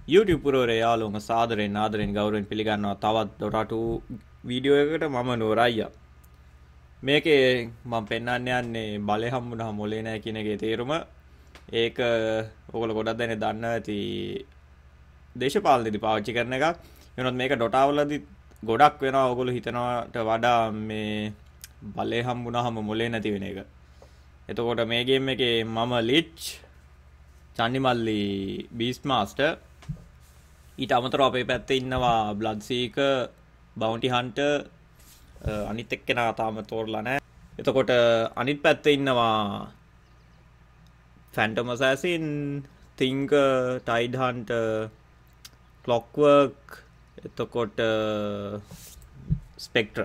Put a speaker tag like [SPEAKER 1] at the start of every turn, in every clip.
[SPEAKER 1] YouTube පුරවරේ යාළුවෝ සාදරයෙන් ආදරයෙන් ගෞරවයෙන් පිළිගන්නවා තවත් Dota 2 වීඩියෝ එකකට මම නෝරයියා. මේකේ මම පෙන්වන්න යන්නේ බලය හම්බුනහම මොලේ නැහැ කියන එකේ තේරුම. ඒක ඔයගොල්ලෝ ගොඩක් දෙනෙක් දන්නවා ඇති දේශපාලනයේදී පාවිච්චි කරන එකක්. වෙනත් මේක Dota වලදී ගොඩක් වෙනවා ඔයගොල්ලෝ හිතනවට වඩා මේ බලය හම්බුනහම මොලේ නැති වෙන එක. එතකොට මේ ගේම් එකේ මම ලිච් චන්නිමල්ලි බීස්ට් ඊට අමතරව අපේ පැත්තේ ඉන්නවා බ්ලඩ් සීකර් බවුන්ටි හන්ටර් අනිත් එක්කෙනා තාම තෝරලා නැහැ. එතකොට අනිත් පැත්තේ ඉන්නවා ෆැන්ටම් ඇසැසින් තින්කර් ටයිඩ් හන්ටර් ක්ලොක්වර්ක් එතකොට ස්පෙක්ට්‍ර.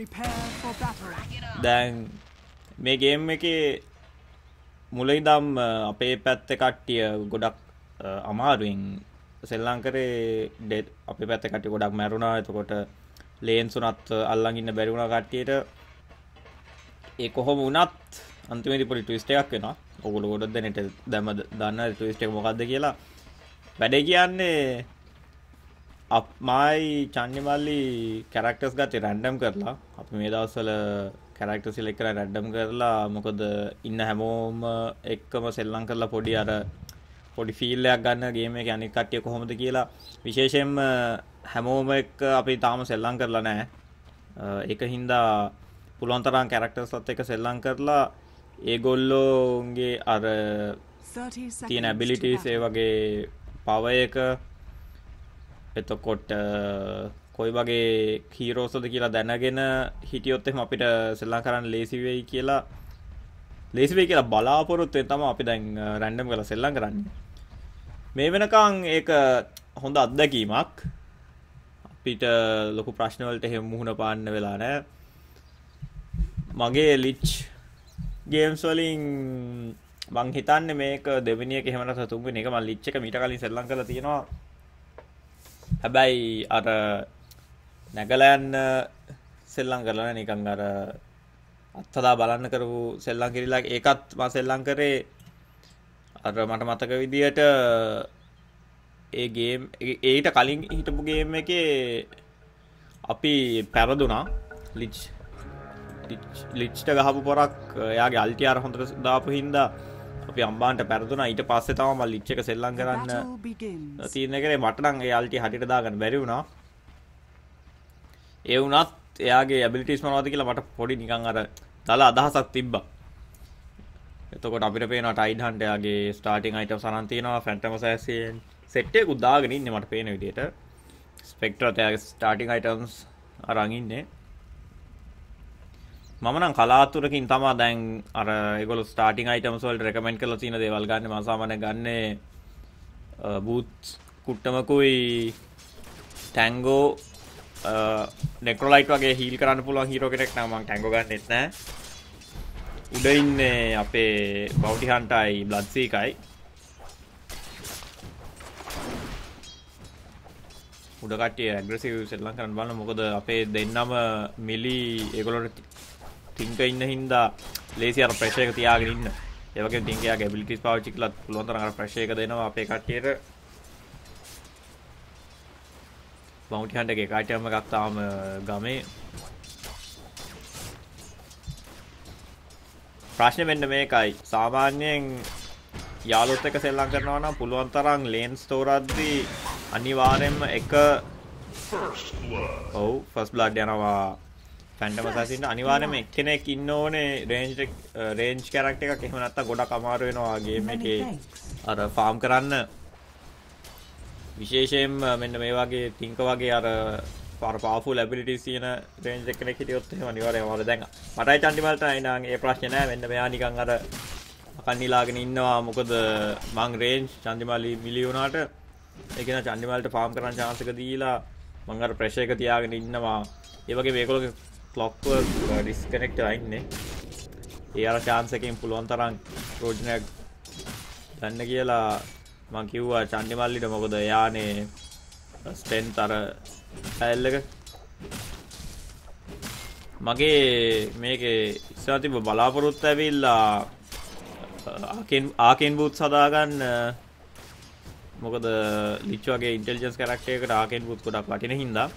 [SPEAKER 1] දැන් මේ ගේම් එකේ මුලින්දම් අපේ පැත්තේ කට්ටිය ගොඩක් අමාරුවෙන් සෙල්ලම් කරේ අපේ පැත්තේ කට්ටිය ගොඩක් මැරුණා. එතකොට ලේන්ස් උනත් අල්ලන් ඉන්න බැරි වුණා කට්ටියට. ඒ කොහොම වුණත් අන්තිමේදී පොඩි ට්විස්ට් එකක් වෙනවා. ඔයගොල්ලෝ ගොඩක් දෙනෙක් දැම දන්නා ට්විස්ට් එක මොකක්ද කියලා. වැඩේ කියන්නේ මායි චන්නිමල්ලි කැරක්ටර්ස් ගත්තේ රැන්ඩම් කරලා. අපි මේ දවස්වල කැරක්ටර් සිලෙක්ට් කරලා රැන්ඩම් කරලා මොකද ඉන්න හැමෝම එක්කම සෙල්ලම් කරලා පොඩි ෆීල් එකක් ගන්න ගේම් එකේ අනිත් කට්ටිය කොහොමද කියලා. විශේෂයෙන්ම හැමෝම එක්ක අපි තාම සෙල්ලම් කරලා නැහැ. ඒක හින්දා පුළුවන් තරම් කැරක්ටර්ස්වත් එක්ක සෙල්ලම් කරලා ඒගොල්ලෝගේ අර තියෙන ඇබිලිටිස් ඒ වගේ පවර් එක එතකොට කොයි වගේ හීරෝස්ද කියලා දැනගෙන හිටියොත් එහෙනම් අපිට සෙල්ලම් කරන්න ලේසි වෙයි කියලා බලාපොරොත්තු වෙන තමයි අපි දැන් රැන්ඩම් කරලා සෙල්ලම් කරන්නේ. මේ වෙනකන් ඒක හොඳ අත්දැකීමක්. අපිට ලොකු ප්‍රශ්න වලට එහෙම මුහුණ පාන්න වෙලා නැහැ. මගේ ලිච් ගේම්ස් වලින් මං හිතන්නේ මේක දෙවෙනි එක එහෙම නැත්නම් තුන්වෙනි එක. මම ලිච් එක මීට කලින් සෙල්ලම් කරලා තියෙනවා. හැබැයි අර නැගලා යන්න සෙල්ලම් කරලා නිකන් අර අත්හදා බලන්න කරපු සෙල්ලම් කිරිලා ඒකත් මම සෙල්ලම් කරේ අර මට මතක විදියට ඒ ගේම් ඊට කලින් හිටපු ගේම් එකේ අපි පෙරදුනා ලිච්ට ගහපු පොරක් එයාගේ අල්ටිආර් හොඳට දාපු හින්දා අපි අම්බාන්ට පෙරදුනා. ඊට පස්සේ තමයි මම ලිච් එක සෙල්ලම් කරන්න තීරණය කරේ. මට නම් ඒ අල්ටි හරියට දාගන්න බැරි වුණා. ඒ වුණත් එයාගේ ඇබිලිටිස් මොනවද කියලා මට පොඩි නිකන් අර දල අදහසක් තිබ්බා. එතකොට අපිට පේනවා ටයිඩ් හන්ට් එයාගේ ස්ටාර්ටින් අයිටම්ස් අරන් තියෙනවා. ෆැන්ටම් ඇසැසින් සෙට් එකකුත් දාගෙන ඉන්නේ මට පේන විදියට. ස්පෙක්ට්‍රත් එයාගේ ස්ටාර්ටින් අයිටම්ස් අරන් ඉන්නේ. මම නම් කලාතුරකින් තමයි දැන් අර ඒගොල්ලෝ ස්ටාර්ටින් අයිටම්ස් වලට රෙකමෙන්ඩ් කරලා තියෙන දේවල් ගන්න. මම සාමාන්‍යයෙන් ගන්නේ බූට්ස් කුට්ටමකුයි ටැංගෝ නෙක්‍රොලයිට් වගේ හීල් කරන්න පුළුවන් හීරෝ කෙනෙක් නම් මම ටැංගෝ ගන්නෙත් නෑ. උඩ ඉන්නේ අපේ බවුන්ටි හන්ටර්යි බ්ලඩ් සීකයි. උඩ කට්ටිය ඇග්‍රෙසිව් සෙල්ලම් කරන්න බලන්න. මොකද අපේ දෙන්නම මිලි ඒගොල්ලෝට ටින්ක ඉන්න හින්දා ලේසි අර ප්‍රෙෂර් එක තියාගෙන ඉන්න. ඒ වගේම ටින්කයාගේ ඇබිලිටිස් පාවිච්චි කළත් පුළුවන් තරම් අර ප්‍රෙෂර් එක දෙනවා අපේ කට්ටියට. බවුන්ටි හන්ටර්ගේ කයිටම් එකක් තාම ගමේ. ප්‍රශ්නේ වෙන්න මේකයි. සාමාන්‍යයෙන් යාළුවොත් එක්ක සෙල්ලම් කරනවා නම් පුළුවන් තරම් ලේන්ස් තෝරද්දී අනිවාර්යයෙන්ම එක ෆස්ට් බ්ලඩ් යනවා. ෆැන්ටම් ඇසැසින් අනිවාර්යයෙන්ම එක්කෙනෙක් ඉන්න ඕනේ රේන්ජ් කැරක්ටර් එකක්. එහෙම නැත්නම් ගොඩක් අමාරු වෙනවා ගේම් එකේ අර ෆාම් කරන්න. විශේෂයෙන්ම මෙන්න මේ වගේ තින්ක වගේ අර පවර්ෆුල් ඇබිලිටිස් තියෙන රේන්ජ් එකකට හිටියොත් එහෙම අනිවාර්යයෙන්ම වල දැන් මටයි චන්ඩිමල්ට නෑ ඒ ප්‍රශ්නේ නෑ. මෙන්න මෙයා නිකන් අර අකන් නිලාගෙන ඉන්නවා. මොකද මං රේන්ජ් චන්ඩිමල්ලි මිලි වුණාට ඒක න චන්ඩිමල්ට ෆාම් කරන්න chance එක දීලා මං අර ප්‍රෙෂර් එක තියාගෙන ඉන්නවා. ඒ වගේ මේගොල්ලෝගේ ක්ලොක්වර්ක් ඩිස්කනෙක්ට් වෙලා ඉන්නේ. ඒ අර chance එකෙන් පුළුවන් තරම් ප්‍රෝජනයක් ගන්න කියලා මං කිව්වා චන්ඩිමල්ලිට. මොකද එයානේ ස්ට්‍රෙන්ත් අර ටයිල් එක මගේ මේකේ ඉස්සර තිබ්බ බලාපොරොත්තු ඇවිල්ලා ආකෙන් බූට්ස් හදාගන්න මොකද ලිච් වගේ ඉන්ටෙලිජන්ස් කැරක්ටර් එකකට ආකෙන් බුත් ගොඩක් වටින හින්දා.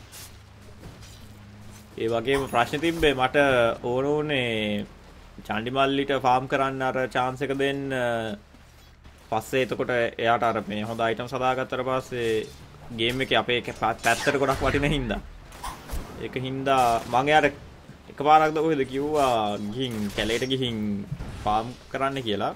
[SPEAKER 1] ඒ වගේම ප්‍රශ්න තිබ්බේ මට ඕන උනේ චාන්ඩිමල්ලිට ෆාම් කරන්න අර chance එක දෙන්න. පස්සේ එතකොට එයාට අර මේ හොඳ අයිටම්ස් හදාගත්තට පස්සේ ගේම් එකේ අපේ පැත්තට ගොඩක් වටින හින්දා. ඒක හින්දා මම එයාට එකපාරක්ද කොහෙද කිව්වා ගිහින් කැලේට ගිහින් ෆාම් කරන්න කියලා.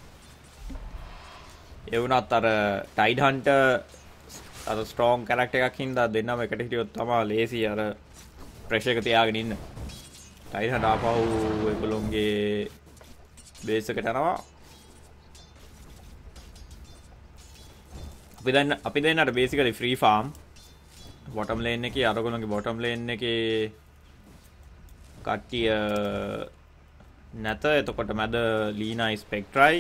[SPEAKER 1] ඒ වුණත් අර ටයිඩ් හන්ටර් අර ස්ට්‍රෝං කැරක්ටර් එකක් හින්දා දෙන්නම එකට හිටියොත් තමයි ලේසි අර ප්‍රෙෂර් එක තියාගෙන ඉන්න. ටයිඩ් හන්ටර් ආපහු ඒගොල්ලොන්ගේ බේස් එකට යනවා. අපි දෙන්නට basically free farm bottom lane එකේ අරගොල්ලන්ගේ බොටම් ලේන් එකේ කට්ටිය නැත. එතකොට මැද ලීනායි ස්පෙක්ට්‍රයි.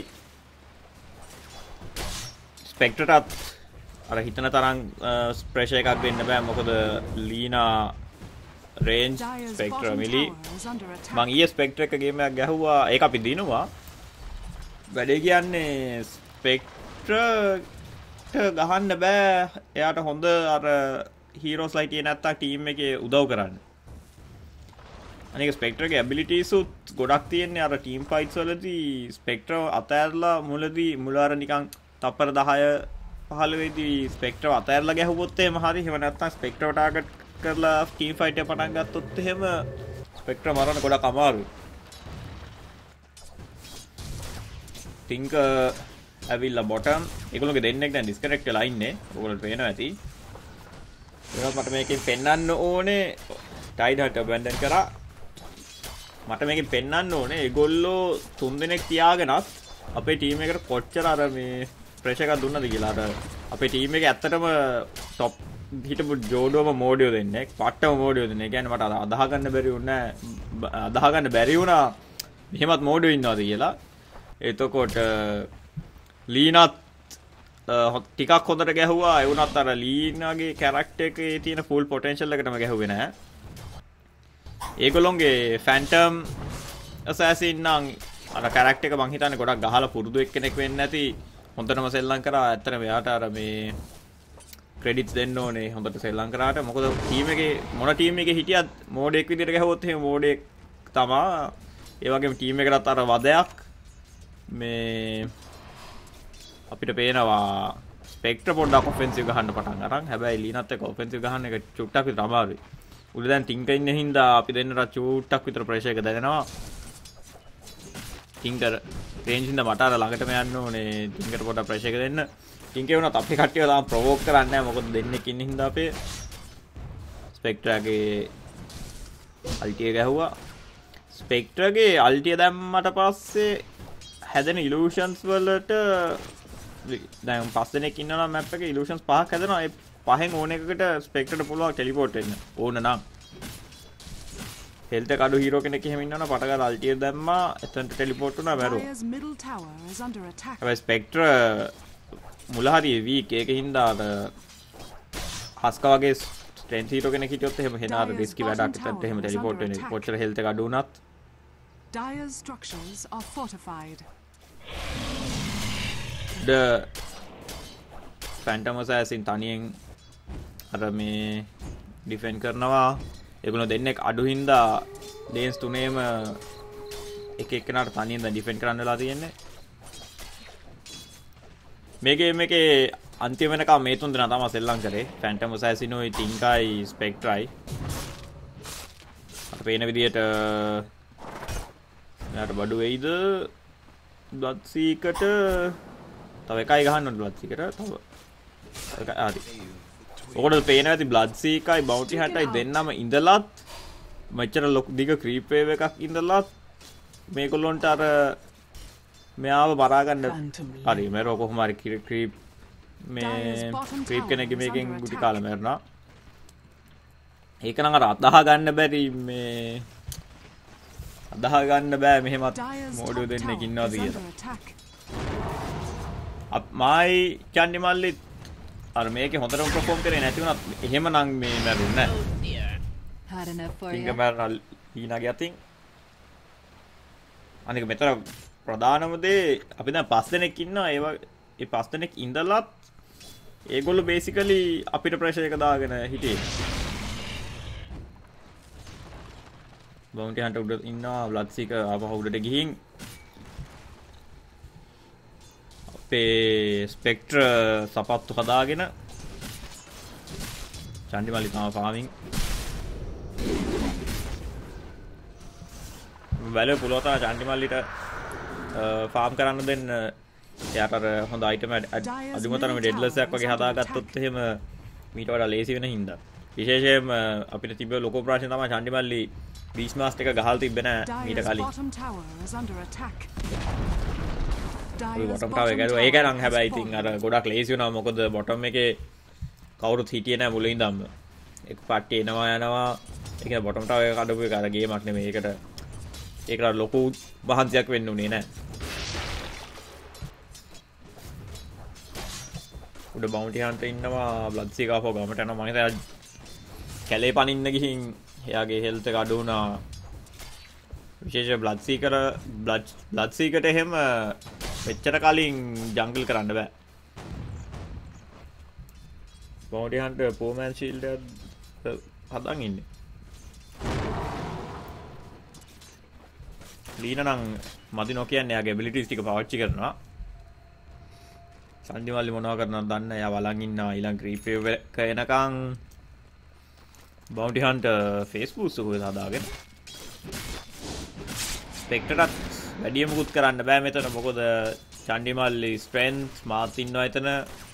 [SPEAKER 1] ස්පෙක්ට්‍රටත් අර හිතන තරම් ප්‍රෙෂර් එකක් දෙන්න බෑ. මොකද ලීනා රේන්ජ් ස්පෙක්ට්‍ර මිලි. මං ඊයේ ස්පෙක්ට්‍ර එක ගේම් එකක් ගැහුවා. ඒක අපි දිනුවා. වැඩේ කියන්නේ ස්පෙක්ට්‍ර ගහන්න බෑ. එයාට හොඳ අර හීරෝස් ලයිට් නැත්තම් ටීම් එකේ උදව් කරන්න. අනික ස්පෙක්ට්‍රගේ ඇබිලිටිස් උත් ගොඩක් තියෙන්නේ අර ටීම් ෆයිට්ස් වලදී. ස්පෙක්ට්‍ර අතෑරලා මුල අර නිකන් තප්පර 10 15 වෙදී ස්පෙක්ට්‍රව අතෑරලා ගැහුවොත් එහෙම හරි. එහෙම නැත්තම් ස්පෙක්ට්‍රව ටාගට් කරලා ටීම් ෆයිට් එක පටන් ගත්තොත් එහෙම ස්පෙක්ට්‍ර මරන්න ගොඩක් අමාරුයි. තින්ක ඇවිල්ලා බොටම්. ඒගොල්ලෝගේ දෙන්නෙක් දැන් ඩිස්කනෙක්ට් වෙලා ඉන්නේ. ඔයගොල්ලන්ට පේනවා ඇති. ඒවත් මට මේකෙන් පෙන්වන්න ඕනේ ටයිඩ් හට් ඇබැන්ඩන් කරා. මට මේකෙන් පෙන්වන්න ඕනේ ඒගොල්ලෝ 3 දෙනෙක් තියාගෙනත් අපේ ටීම් එකට කොච්චර අර මේ ප්‍රෙෂර් එකක් දුන්නද කියලා. අර අපේ ටීම් එකේ ඇත්තටම টොප් හිටපු ජෝඩුවම මෝඩියෝ දෙන්නේ. පට්ටම මෝඩියෝ දෙන්නේ. ඒ කියන්නේ මට අදහ ගන්න බැරි වුණා මෙහෙමත් මෝඩියෝ ඉන්නවද කියලා. එතකොට ලීනත් ටිකක් හොඳට ගැහුවා. ඒ වුණත් අර ලීනාගේ කැරක්ටර් එකේ තියෙන ෆුල් පොටෙන්ෂල් එකටම ගැහුවේ නැහැ. ඒගොල්ලොන්ගේ ෆැන්ටම් ඇසැසින් නම් අර කැරක්ටර් එක මං හිතන්නේ ගොඩක් ගහලා පුරුදු එක්කෙනෙක් වෙන්න නැති. හොඳටම සෙල්ලම් කරා. ඇත්තටම එයාට අර මේ ක්‍රෙඩිට්ස් දෙන්න ඕනේ හොඳට සෙල්ලම් කරාට. මොකද ටීම් එකේ මොන ටීම් එකේ හිටියත් මෝඩෙක් විදිහට ගැහුවොත් එහෙම මෝඩෙක් තමා. ඒ වගේම ටීම් එකකටත් අර වදයක් මේ අපිට පේනවා ස්පෙක්ට්‍ර පොඩ්ඩක් ඔෆෙන්සිව් ගහන්න පටන් අරන්. හැබැයි ලීනත් එක්ක ඔෆෙන්සිව් ගහන්න එක චුට්ටක් විතර අමාරුයි. උඩ දැන් ටින්කර් ඉන්න හින්දා අපි දෙන්නට චුට්ටක් විතර ප්‍රෙෂර් එක දැනෙනවා. ටින්කර් රේන්ජ් ඉඳ මට අර ළඟටම යන්න ඕනේ. ටින්කර් පොඩ්ඩක් ප්‍රෙෂර් එක දෙන්න. ටින්කර් වුණත් අපේ කට්ටිය තාම ප්‍රොවෝක් කරන්නේ නැහැ. මොකද දෙන්නෙක් ඉන්න හින්දා අපේ ස්පෙක්ට්‍රගේ අල්ටිය ගැහුවා. ස්පෙක්ට්‍රගේ අල්ටිය දැම්මට පස්සේ හැදෙන ඉලූෂන්ස් වලට දැන් 5 දෙනෙක් ඉන්නවා මැප් එකේ ඉලූෂන්ස් 5ක් හැදෙනවා. ඒ 5න් ඕන එකකට ස්පෙක්ට්‍රට පුළුවන් ටෙලිපෝට් වෙන්න ඕන නම්. හෙල්ත් එක අඩු හීරෝ කෙනෙක් එහෙම ඉන්නවනම් පටගාල අල්ටිය දැම්මා. එතනට ටෙලිපෝට් වුණා මැරුවා. හැබැයි ස්පෙක්ට්‍ර මුල හරිය වීක්. ඒකින්ද අර හස්ක වගේ ස්ට්‍රෙන්ත් හීරෝ කෙනෙක් හිටියොත් එහෙම හෙන අර රිස්කි වැඩක්. එතනට එහෙම ටෙලිපෝට් වෙන්නේ. කොච්චර හෙල්ත් එක අඩු වුණත්
[SPEAKER 2] Dire's structures are fortified.
[SPEAKER 1] The Phantom Assassin තනියෙන් අර මේ ඩිෆෙන්ඩ් කරනවා. ඒගොල්ලෝ දෙන්නෙක් අඩු හින්දා ඩේන්ස් තුනේම එක එක්කෙනාට තනියෙන් දැන් ඩිෆෙන්ඩ් කරන්න වෙලා තියෙන්නේ. මේ ගේම් එකේ අන්තිම වෙනකම් මේ තුන් දෙනා තමයි සෙල්ලම් කරේ. Phantom Assassin උයි ටින්කයි ස්පෙක්ට්‍රයි. අපේ පේන විදියට මෙයාට බඩු වෙයිද බ්ලඩ් සීකට තව එකයි ගහන්න ඕනේ බ්ලඩ් සීකට තව එකයි හරි. ඔකට පේනවා ඇති බ්ලඩ් සීකයි බවුන්ටි හටයි දෙන්නම ඉඳලත් මෙච්චර ලොකු දිග ක්‍රීප් වේව් එකක් ඉඳලත් මේගොල්ලොන්ට අර මෙයාව මරා ගන්න හරි මේරෝ කොහොම හරි ක්‍රීප් මේ ක්‍රීප් කෙනෙක්ගේ මේකෙන් ගුටි කාලා මරනවා. ඒක නම් අර අදහ ගන්න බැරි මේ අදහ ගන්න බෑ මෙහෙමත් මෝඩියෝ දෙන්නෙක් ඉන්නවද කියලා. මායි චන්ඩි මල්ලිත් අර මේකේ හොඳටම පර්ෆෝම් කරේ නැති වුණත් එහෙමනම් මේ මැරුන්නේ නැහැ. තිංග මැරන ලීනාගේ අතින්. අනික මෙතන ප්‍රධානම දේ අපි දැන් 5 දෙනෙක් ඉන්නවා. ඒ 5 දෙනෙක් ඉඳලත් ඒගොල්ලෝ බේසිකලි අපිට ප්‍රෙෂර් එක දාගෙන හිටියේ. බවුන්ටි හන්ටර් උඩ ඉන්නවා බ්ලඩ්සීකර් ආපහු උඩට ගිහින් අපේ ස්පෙක්ට්‍ර සපත්තු හදාගෙන චන්ඩිමල්ලි තමයි ෆාමින් වැල පුලෝතා චන්ඩිමල්ලිට ෆාම් කරන්න දෙන්න එයාට අර හොඳ අයිටම් අදුම තරම ඩෙඩ්ලස් එකක් වගේ හදාගත්තොත් එහෙම මීට වඩා ලේසි වෙන හින්දා විශේෂයෙන්ම අපිට තිබ්බ ලොකු ප්‍රශ්නේ තමයි චන්ඩිමල්ලි බීස්මාස්ට් එක ගහලා තිබ්බේ නෑ ඊට කලින්. ඔය බොටම් ටවර් එක ගාව ඒක නම් හැබැයි ඉතින් අර ගොඩක් ලේසි වුණා මොකද බොටම් එකේ කවුරුත් හිටියේ නෑ මුලින් ඉඳන්ම. එක පට්ටි එනවා යනවා. ඒ කියන්නේ බොටම් ටවර් එක කඩපු එක අර ගේමක් නෙමෙයි. ඒකට ලොකු බහන්සියක් වෙන්න උනේ නෑ. උඩ බවුන්ටි හන්ටර් ඉන්නවා බ්ලඩ්සීකර් ආපහු ගමට යනවා මම හිතා කැලේ පනින්න ගිහින් එයාගේ හෙල්ත් එක අඩු වුණා විශේෂ බ්ලඩ්සීකර්ට එහෙම මෙච්චර කලින් ජංගල් කරන්න බෑ බවුන්ටි හන්ටර් පෝමෑන් ෂීල්ඩ් එක හදන් ඉන්නේ ලීන නම් මදි නොකියන්නේ එයාගේ ඇබිලිටිස් ටික පාවිච්චි කරනවා චන්ඩිමල්ලි මොනවා කරනවද දන්න එයා වලන් ඉන්නවා ඊළඟ ක්‍රීප් එක එනකන් බවුන්ටි හන්ටර් ෆේස්බුක් සුවද හදාගෙන ස්පෙක්ටරටත් වැඩිය මුකුත් කරන්න බෑ මෙතන මොකද චන්ඩිමල්ලි ස්ට්‍රෙන්ත් මාත් ඉන්නවා එතන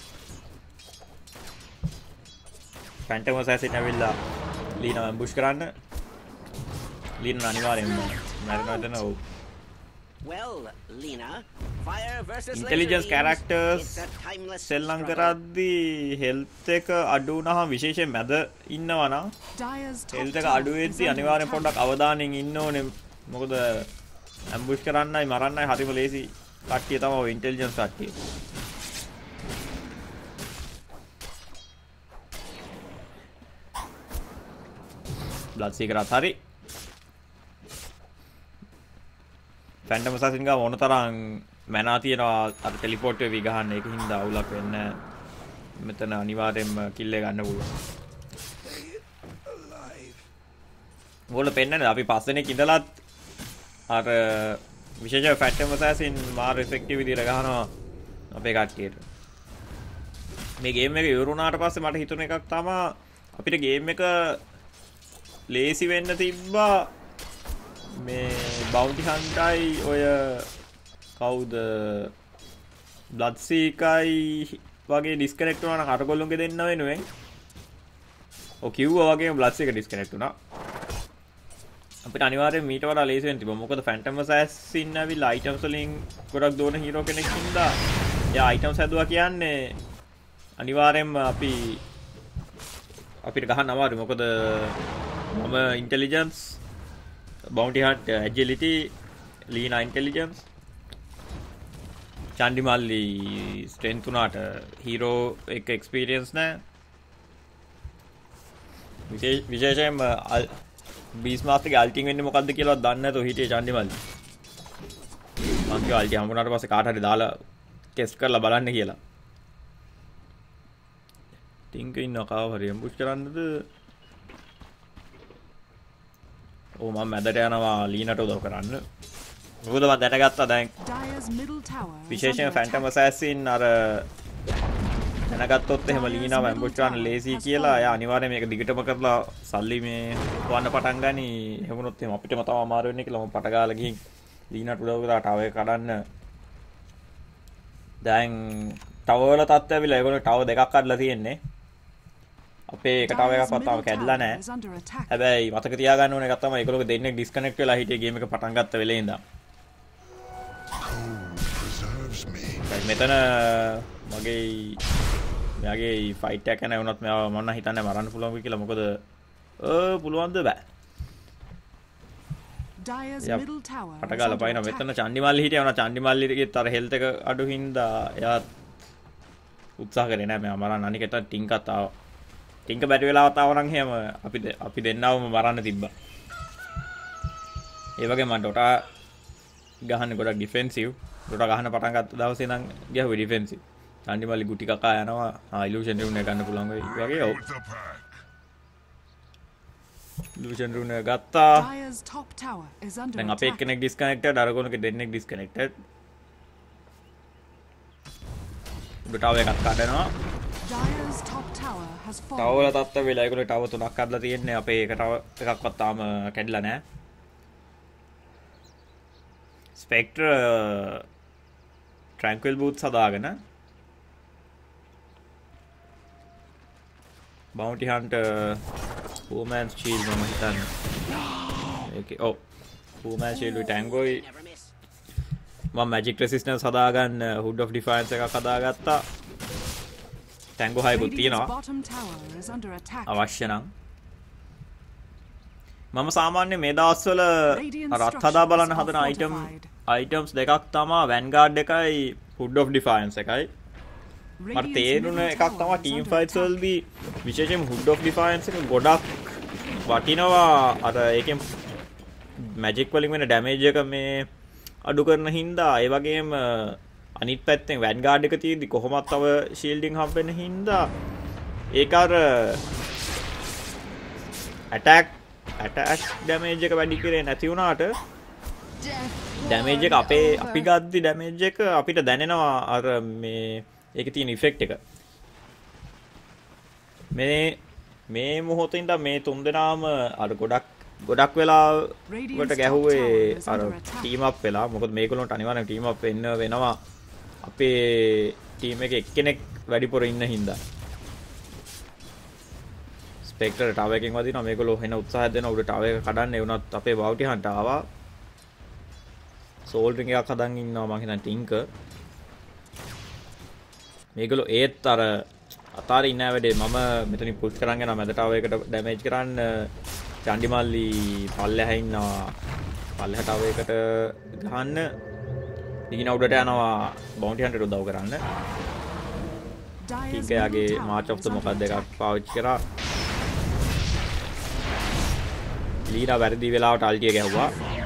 [SPEAKER 1] ෆැන්ටම් ඇසැසින් ඇවිල්ලා ලීනා ඇම්බුෂ් කරන්න ලීනා අනිවාර්යෙන්ම මැරෙනවා එතන ඔව්
[SPEAKER 3] Well, Lena, fire versus
[SPEAKER 1] intelligence characters සෙල්ලම් කරද්දී health එක අඩු වුණාම විශේෂයෙන් මැද ඉන්නවා නම් health එක අඩු වෙද්දී අනිවාර්යෙන් පොඩ්ඩක් අවධානයෙන් ඉන්න ඕනේ මොකද ambush කරන්නයි මරන්නයි හරිම ලේසි කට්ටිය තමයි ඔය intelligence කට්ටිය බ්ලඩ්සීකරත් හරි ෆැන්ටම් ඇසැසින් ගාව ඕන තරම් මැනා තියනවා අර ටෙලිපෝට් වෙවි ගහන්න ඒක හින්දා අවුලක් වෙන්නේ මෙතන අනිවාර්යෙන්ම කිල් එක ගන්න පුළුවන්. ඕගොල්ලෝ පෙන්නන්නේ අපි 5 දෙනෙක් ඉඳලත් අර විශේෂ ෆැන්ටම් ඇසැසින් මාර ඉෆෙක්ටිව් විදියට ගහනවා අපේ කට්ටියට. මේ ගේම් එක ඉවර වුණාට පස්සේ මට හිතුණ එකක් තමයි අපිට ගේම් එක ලේසි වෙන්න තිබ්බා මේ බවුන්ටි හන්ටයි ඔය කවුද බ්ලඩ්සීකයි වගේ ඩිස්කනෙක්ට් වුණා නම් අරගොල්ලොන්ගේ දෙන්න වෙනුවෙන් ඔව් කිව්වා වගේම බ්ලඩ්සීක ඩිස්කනෙක්ට් වුණා අපිට අනිවාර්යෙන් මීට වඩා ලේසි වෙන්න තිබ්බා මොකද ෆැන්ටම් ඇසැසින් ඇවිල්ලා අයිටම්ස් වලින් ගොඩක් දෝන හීරෝ කෙනෙක් ඉඳලා එයා අයිටම්ස් හැදුවා කියන්නේ අනිවාර්යෙන්ම අපිට ගහන්න අමාරුයි මොකද මම intelligence Bounty Hunt agility, Lina intelligence, Chandimalli strength උනාට hero එක experience නෑ විශේෂයෙන්ම බීස්මාස්ට් එකේ අල්ටිං වෙන්නේ මොකද්ද කියලාවත් දන්නේ නැතුව හිටියේ Chandimalli මං කිව්වා අල්ටි හම්බුනාට පස්සේ කාට හරි දාලා ටෙස්ට් කරලා බලන්න කියලා ටින්ක ඉන්න කාව හරි ambush කරන්නද මම මැදට යනවා ලීනට උදව් කරන්න. මොකද මම දැනගත්තා දැන් විශේෂයෙන් ෆැන්ටම් ඇසැසින් අර දැනගත්තොත් එහෙම ලීනාව ඇම්බුෂ් කරන්න ලේසි කියලා එයා අනිවාර්යයෙන් මේක දිගටම කරලා සල්ලි මේ හොවන්න පටන් ගනි. එහෙම වුණොත් එහෙම අපිටම තව අමාරු වෙන්නේ කියලා මම පට ගාලා ගිහින් ලීනට උදව් කරලා ටවර් එක කඩන්න. දැන් ටවර් වල තත්ත්වය ඇවිල්ලා ඒගොල්ලෝ ටවර් දෙකක් කඩලා තියෙන්නේ. අපේ එක ටවර් එකක්වත් තාම කැඩලා නැහැ. හැබැයි මතක තියාගන්න ඕන එකක් තමයි ඒගොල්ලෝ දෙන්නේ ඩිස්කනෙක්ට් වෙලා හිටියේ ගේම් එක පටන් ගත්ත වෙලේ ඉඳන්. මෙතන මගේ ෆයිට් එකක් නැහැ වුණත් මම නම් හිතන්නේ මරන්න පුළුවන් කියලා මොකද පුළුවන්ද බෑ. පටගාලා පයින්න මෙතන චන්ඩිමල්ලි හිටියා වුණා චන්ඩිමල්ලිගේත් අර හෙල්ත් එක අඩු හින්දා එයා උත්සාහ කරේ නැහැ මම මරන්න අනිකට ටින්කත් ආවා. ටින්ක බැරි වෙලාවත් ආව නම් එහෙම අපි දෙන්නවම මරන්න තිබ්බා. ඒ වගේ මම ඩොටා ගහන්නේ ගොඩක් ඩිෆෙන්සිව්. ඩොටා ගහන පටන් ගත්ත දවසේ නම් ගියාවේ ඩිෆෙන්සිව්. චන්ඩිමල්ලි ගුටි කකා යනවා ඉලූෂන් රූම් එක ගන්න පුළුවන් වගේ ඔව් ඉලූෂන් රූම් එක ගත්තා
[SPEAKER 2] Dire's top tower is under
[SPEAKER 1] දැන් අපේ
[SPEAKER 2] attack.
[SPEAKER 1] එක්කෙනෙක් ඩිස්කනෙක්ටඩ් අරගොනක දෙන්නෙක් ඩිස්කනෙක්ටඩ් ටව එකක් කඩනවා
[SPEAKER 2] Dire's top tower has fallen.
[SPEAKER 1] ටවල තත්ත්ව වෙලා ඒගොල්ලෝ ටව තුනක් කඩලා තියෙන්නේ අපේ එක ටව එකක්වත් තාම කැඩිලා නැහැ ස්පෙක්ටර් ට්‍රැන්ක්විල් බූත්ස් හදාගෙන බවුන්ටි හන්ටර් පූමෑන්ස් ෂීල්ඩ් මම හිතන්නේ ඒකේ ඔව් පූමෑන්ස් ෂීල්ඩ් ටැංගෝයි
[SPEAKER 3] Never miss.
[SPEAKER 1] මම මැජික් රෙසිස්ටන්ස් හදාගන්න හුඩ් ඔෆ් ඩිෆයන්ස් එකක් හදාගත්තා ටැංගෝ හයකුත්
[SPEAKER 2] Radiant's
[SPEAKER 1] තියෙනවා
[SPEAKER 2] bottom tower is under attack.
[SPEAKER 1] අවශ්‍ය නම් මම සාමාන්‍ය මේ දවස්වල රත් හදා බලන්න හදන අයිටම්ස් දෙකක් තමා වැන්ගාඩ් එකයි හුඩ් ඔෆ් ඩිෆයන්ස් එකයි මට තේරුණ එකක් තමා ටීම් ෆයිට්ස් වලදී විශේෂයෙන්ම හුඩ් ඔෆ් ඩිෆයන්ස් එක ගොඩක් වටිනවා අර ඒකෙන් මැජික් වලින් වෙන ඩැමේජ් එක මේ අඩු කරන හින්දා ඒ වගේම අනිත් පැත්තෙන් වැන්ගාඩ් එක තියෙද්දි කොහොමත් තව ෂීල්ඩින් හම්බ වෙන හින්දා ඒක අර ඇටැක් ඩැමේජ් එක වැඩි කරේ නැති වුණාට ඩැමේජ් එක අපි ගද්දි ඩැමේජ් එක අපිට දැනෙනවා අර මේ ඒකේ තියෙන ඉෆෙක්ට් එක මේ මොහොතින් ඉඳන් මේ තුන්දෙනාම අර ගොඩක් වෙලාවට ගැහුවේ අර ටීම් අප් වෙලා මොකද මේගොල්ලන්ට අනිවාර්යෙන් ටීම් අප් වෙන්න වෙනවා අපේ ටීම් එකේ එක්කෙනෙක් වැඩිපුර ඉන්න හින්දා ස්පෙක්ටර් ටාවර් එකකින් වදිනවා මේගොල්ලෝ වෙන උත්සාහයක් දෙනවා උඩ ටාවර් එක කඩන්න ඒ වුණත් අපේ බවුටි හන්ට ආවා සෝල් රින් එකක් හදන් ඉන්නවා මං හිතන්නේ ටින්කර් මේගොල්ලෝ ඒත් අර අතාරින් ඉන්න වැඩේ මම මෙතනින් පුෂ් කරන් යනවා මැද ටාවර් එකට ඩැමේජ් කරන්න චන්ඩිමල්ලි පල්ලෙහා ඉන්නවා පල්ලෙහා ටාවර් එකට ගහන්න දිගින උඩට යනවා බවුන්ටි හන්ටර් උදව් කරන්න
[SPEAKER 2] Dire's
[SPEAKER 1] ටිකයාගේ
[SPEAKER 2] middle
[SPEAKER 1] මාච්
[SPEAKER 2] tower
[SPEAKER 1] of
[SPEAKER 2] is
[SPEAKER 1] the
[SPEAKER 2] under
[SPEAKER 1] මොකක්ද එකක්
[SPEAKER 2] attack.
[SPEAKER 1] පාවිච්චි කරා ලීනා වැරදි වෙලාවට අල්ටිය ගැහුවා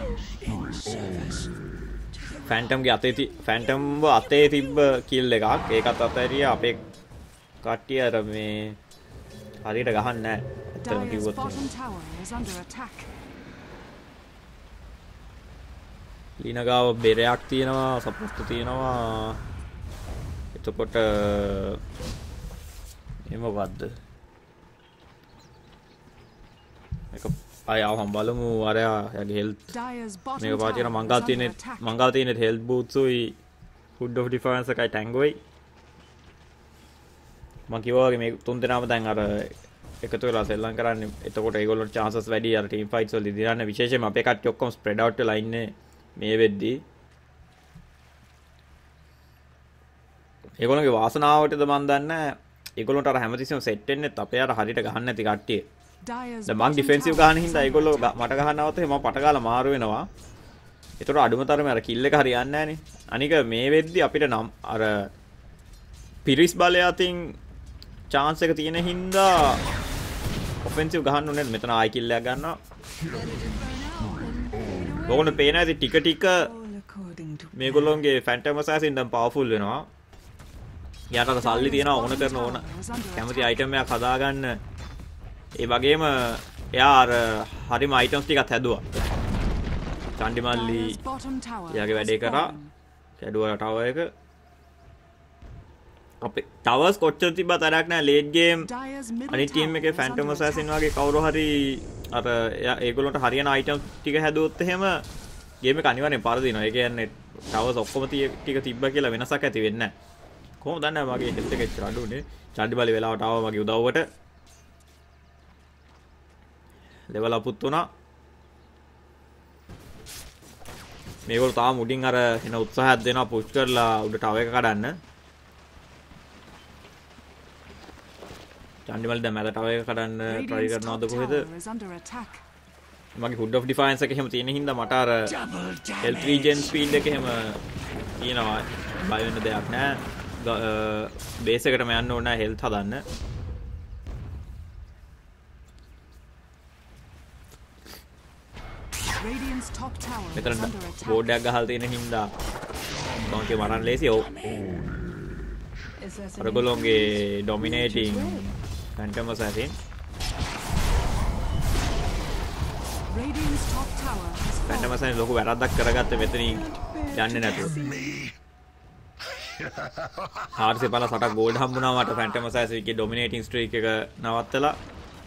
[SPEAKER 1] ෆැන්ටම්ගේ අතේ තිබ්බ කිල් එකක් ඒකත් අතහැරියා අපේ කට්ටිය අර මේ හරියට ගහන්නේ නැහැ ඇත්තටම
[SPEAKER 2] Dire's
[SPEAKER 1] කිව්වොත්
[SPEAKER 2] bottom tower is under attack.
[SPEAKER 1] ලීනා ගාව බෙරයක් තියෙනවා සපෝට් තියෙනවා එතකොට මේ මොකද්ද මේක ආයවම් බලමු අරයා යගේ හෙල්ත්
[SPEAKER 2] Dire's bottom
[SPEAKER 1] මේක පාවිච්චි කරන
[SPEAKER 2] tower is under attack.
[SPEAKER 1] මංගල් තියෙන හෙල්ත් බූට්ස්ුයි හුඩ් ඔෆ් ඩිෆයන්ස් එකයි ටැංගෝයි මම කිව්වා වගේ මේ තුන් දෙනාම දැන් අර එකතු වෙලා සෙල්ලම් කරන්නේ එතකොට ඒගොල්ලන්ට chances වැඩි අර ටීම් ෆයිට්ස් වලදී දිනන්න විශේෂයෙන්ම අපේ කට්ටිය ඔක්කොම ස්ප්‍රෙඩ් අවුට් වෙලා ඉන්නේ මේ වෙද්දී ඒගොල්ලන්ගේ වාසනාවටද මන් දන්නේ ඒගොල්ලන්ට අර හැමතිස්සෙම සෙට් වෙන්නෙත් අපේ අර හරියට ගහන්න නැති කට්ටිය
[SPEAKER 2] Dire's
[SPEAKER 1] දැන් මං
[SPEAKER 2] bottom
[SPEAKER 1] ඩිෆෙන්සිව්
[SPEAKER 2] tower
[SPEAKER 1] ගහන
[SPEAKER 2] is
[SPEAKER 1] හින්දා
[SPEAKER 2] under
[SPEAKER 1] ඒගොල්ලෝ
[SPEAKER 2] attack.
[SPEAKER 1] මට ගහන්නවත් එහෙම මම පට ගාලා මාරු වෙනවා ඒතකොට අඩුම තරමේ අර කිල් එක හරියන්නේ නැහනේ අනික මේ වෙද්දි අපිට නම් අර පිරිස් බලය අතින් chance එක තියෙන හින්දා ඔෆෙන්සිව් ගහන්න ඕනේ මෙතන ආයි කිල් එකක් ගන්නවා ඕගොල්ලෝ පේන ඇති ටික ටික මේගොල්ලෝගේ ෆැන්ටම් ඇසැසින් දැන් පවර්ෆුල් වෙනවා යාට අර සල්ලි තියෙනවා ඕන කරන ඕන කැමති අයිටම් එකක් හදාගන්න ඒ වගේම එයා අර හරිම අයිටම්ස් ටිකක් හැදුවා චන්ඩිමල්ලි
[SPEAKER 2] Dire's bottom tower
[SPEAKER 1] එයාගේ
[SPEAKER 2] has
[SPEAKER 1] වැඩේ කරා
[SPEAKER 2] fallen.
[SPEAKER 1] කැඩුවා ටවර් එක අපේ ටවර්ස් කොච්චර තිබ්බත් වැඩක් නැහැ ලේට් ගේම්
[SPEAKER 2] Dire's middle
[SPEAKER 1] අනිත් ටීම්
[SPEAKER 2] tower
[SPEAKER 1] එකේ
[SPEAKER 2] is
[SPEAKER 1] phantom
[SPEAKER 2] under
[SPEAKER 1] assassin
[SPEAKER 2] attack.
[SPEAKER 1] වගේ කවුරු හරි අර ඒගොල්ලන්ට හරියන අයිටම් ටික හැදුවොත් එහෙම ගේම් එක අනිවාර්යෙන් පරදිනවා. ඒ කියන්නේ ටවර්ස් ඔක්කොම ටික තිබ්බා කියලා වෙනසක් ඇති වෙන්නේ නැහැ. කොහොමද දන්නේ මගේ හෙල්ත් එක එච්චර අඩු උනේ. චන්ඩිමල්ලි වෙලාවට ආවා මගේ උදව්වට. ලෙවල් අපුත් වුණා. මේගොල්ලෝ තාම උඩින් අර එන උත්සාහයක් දෙනවා පුෂ් කරලා උඩ ටවර් එක කඩන්න. චන්ඩිමල්ලි දැන් මැද ටවර් එක කඩන්න try
[SPEAKER 2] Radiant's
[SPEAKER 1] කරනවද
[SPEAKER 2] top
[SPEAKER 1] කොහෙද?
[SPEAKER 2] tower is under attack.
[SPEAKER 1] මගේ හුඩ් ඔෆ් ඩිෆයන්ස් එක එහෙම තියෙන හින්දා මට අර හෙල්ත් රීජන් ස්පීඩ් එක එහෙම තියෙනවා. බය වෙන්න දෙයක් නැහැ. බේස් එකටම යන්න ඕන නැහැ හෙල්ත් හදන්න.
[SPEAKER 2] Radiant's top tower is
[SPEAKER 1] මෙතන
[SPEAKER 2] under attack.
[SPEAKER 1] බෝඩ් එකක් ගහලා තියෙන හින්දා මම කිය මරන්න ලේසි. ඔව්. අරගොල්ලෝගේ dominating Phantom Assassin
[SPEAKER 2] Radiant's top tower has
[SPEAKER 1] Phantom
[SPEAKER 2] fallen.
[SPEAKER 1] Assassin ලොකු වැරද්දක් කරගත්ත මෙතනින් යන්නේ නැතුව 450 ගෝල්ඩ් හම්බුණා මට Phantom Assassin එකේ dominating streak එක නවත්තලා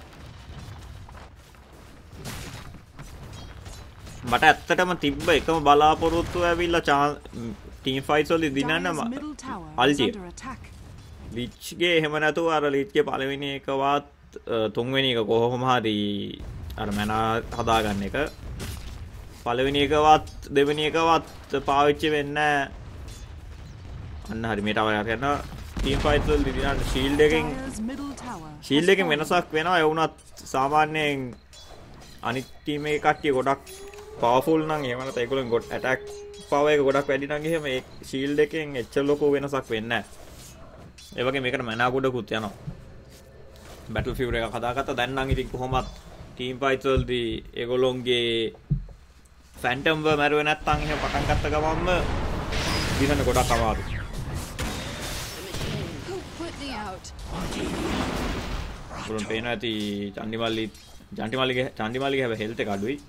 [SPEAKER 1] මට ඇත්තටම තිබ්බ එකම බලාපොරොත්තුව ඇවිල්ලා ටීම් ෆයිට්ස් වලදී දිනන්න
[SPEAKER 2] Dire's middle tower is
[SPEAKER 1] අල්ටිය
[SPEAKER 2] under attack.
[SPEAKER 1] ලිච්ගේ එහෙම නැතුව අර ලිච්ගේ පළවෙනි එකවත් තුන්වෙනි එක කොහොම හරි අර මැනා හදාගන්න එක පළවෙනි එකවත් දෙවෙනි එකවත් පාවිච්චි වෙන්නේ අන්න හරි මේ ටවර් එක කරනවා ටීම් ෆයිට්ස් වලදී දිනන්න ෂීල්ඩ් එකෙන්
[SPEAKER 2] Dire's middle tower
[SPEAKER 1] ෂීල්ඩ් එකෙන් වෙනසක් වෙනවා ඒ වුණත් සාමාන්‍යයෙන් අනිත් ටීම් එකේ කට්ටිය ගොඩක් පවර්ෆුල් නම් එහෙම නැත්නම් ඒගොල්ලන් ගොඩ ඇටැක් පවර් එක ගොඩක් වැඩි නම් එහෙම ඒ ෂීල්ඩ් එකෙන් එච්චර ලොකු වෙනසක් වෙන්නේ නැහැ. ඒ වගේ මේකට මැනා ගොඩකුත් යනවා. බැටල්ෆීල්ඩ් එක හදාගත්තා දැන් නම් ඉතින් කොහොමත් ටීම් ෆයිට්ස් වලදී ඒගොල්ලොන්ගේ ෆැන්ටම් ව මැරුවේ නැත්නම් එහෙම පටන් ගත්ත ගමන්ම දිනන්න ගොඩක් අමාරුයි.
[SPEAKER 4] Who put me out?
[SPEAKER 1] උරුන් පේනවා ඇති චන්ඩිමල්ලිගේ හැබැයි හෙල්ත් එක අඩුයි.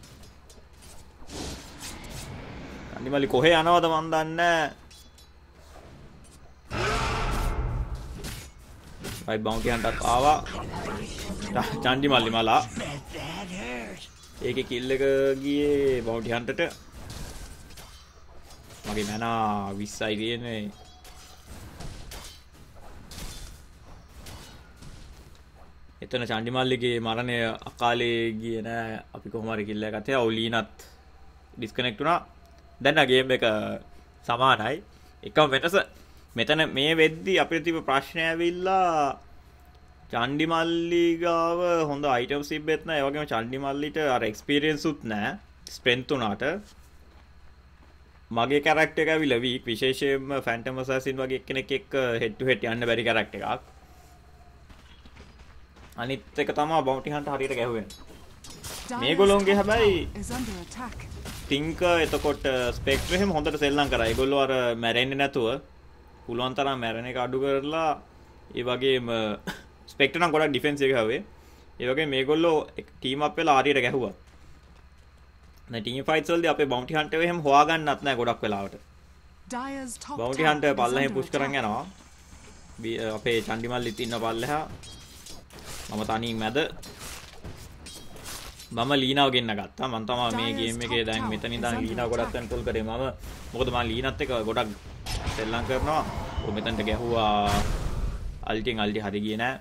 [SPEAKER 1] චන්ඩිමල්ලි කොහේ යනවද මන් දන්නේ නැහැ. right bounty hunter ආවා. චන්ඩිමල්ලි මලා. ඒකේ කිල් එක ගියේ bounty hunterට. මගේ මනා 20යි තියෙන්නේ. එතන චන්ඩිමල්ලිගේ මරණය අකාලේ ගියේ නෑ අපි කොහොම හරි කිල් එකක් ගත්තා. ඔලීනත් ඩිස්කනෙක්ට් වුණා. දැන් ගේම් එක සමානයි. එකම වෙනස මෙතන මේ වෙද්දි අපිට තිබ්බ ප්‍රශ්නය ඇවිල්ලා චන්ඩිමල්ලි ගාව හොඳ අයිටම්ස් තිබෙත් නෑ. ඒ වගේම චන්ඩිමල්ලිට අර එක්ස්පීරියන්ස් උත් නෑ. ස්ට්‍රෙන්ත් උනාට මගේ කැරක්ටර් එක ඇවිල්ලා වීක් විශේෂයෙන්ම ෆැන්ටම් අසැසින් වගේ කෙනෙක් එක්ක හෙඩ් ටු හෙඩ් යන්න බැරි කැරක්ටර් එකක්. අනිත් එක තමයි බවුන්ටි හන්ටර් හරියට ගැහුවේ. මේගොල්ලෝන්ගේ හැබැයි
[SPEAKER 2] is under attack.
[SPEAKER 1] තින්ක එතකොට ස්පෙක්ට්‍ර එහෙම හොඳට සෙල්ලම් කරා. ඒගොල්ලෝ අර මැරෙන්නේ නැතුව පුළුවන් තරම් මැරෙන එක අඩු කරලා ඒ වගේම ස්පෙක්ට්‍ර නම් ගොඩක් ඩිෆෙන්ස් එක හැවේ. ඒ වගේම මේගොල්ලෝ ටීම් අප් වෙලා හරියට ගැහුවා. දැන් ටීම් ෆයිට්ස් වලදී අපේ බවුන්ටි හන්ටර් එහෙම හොයාගන්නත් නැහැ ගොඩක් වෙලාවට.
[SPEAKER 2] Dire's top
[SPEAKER 1] bounty
[SPEAKER 2] tower
[SPEAKER 1] hunter
[SPEAKER 2] is
[SPEAKER 1] පල්ලෙහෙන්
[SPEAKER 2] under
[SPEAKER 1] පුෂ් කරන්
[SPEAKER 2] attack.
[SPEAKER 1] යනවා. අපේ චන්ඩිමල්ලිත් ඉන්න පල්ලෙහා මම තනියෙන් මැද මම ලීනාව ගෙන්න ගත්තා. මම තමයි මේ ගේම් එකේ දැන් මෙතන ඉඳන් ලීනාව ගොඩක් කන්ට්‍රෝල් කරේ මම. මොකද මම ලීනත් එක්ක ගොඩක් සෙල්ලම් කරනවා. ඔය මෙතනට ගැහුවා අල්ටියෙන් අල්ටි හරි ගියේ නෑ.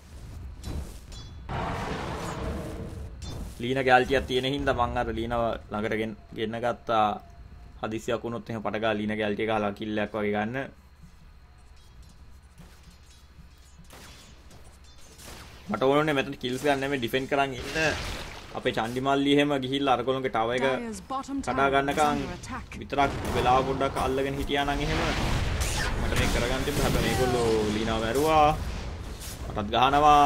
[SPEAKER 1] ලීනාගේ අල්ටියක් තියෙන හින්දා මම අර ලීනාව ළඟට ගෙන්න ගත්තා. හදිසියක් වුණොත් එහෙම පට ගාලා ලීනාගේ අල්ටිය ගහලා කිල් එකක් වගේ ගන්න. මට ඕනේ මෙතන කිල්ස් ගන්න නෙමෙයි ඩිෆෙන්ඩ් කරන් ඉන්න අපේ චන්ඩිමල්ලි එහෙම ගිහිල්ලා අරගොල්ලෝගේ ටවර් එක
[SPEAKER 2] Dire's bottom
[SPEAKER 1] කඩා
[SPEAKER 2] tower is
[SPEAKER 1] ගන්නකම්
[SPEAKER 2] under attack.
[SPEAKER 1] විතරක් වෙලාව පොඩ්ඩක් අල්ලගෙන හිටියා නම් එහෙම මට මේක කරගන්න තිබ්බ. හැබැයි මේගොල්ලෝ ලීනාව මැරුවා. මටත් ගහනවා.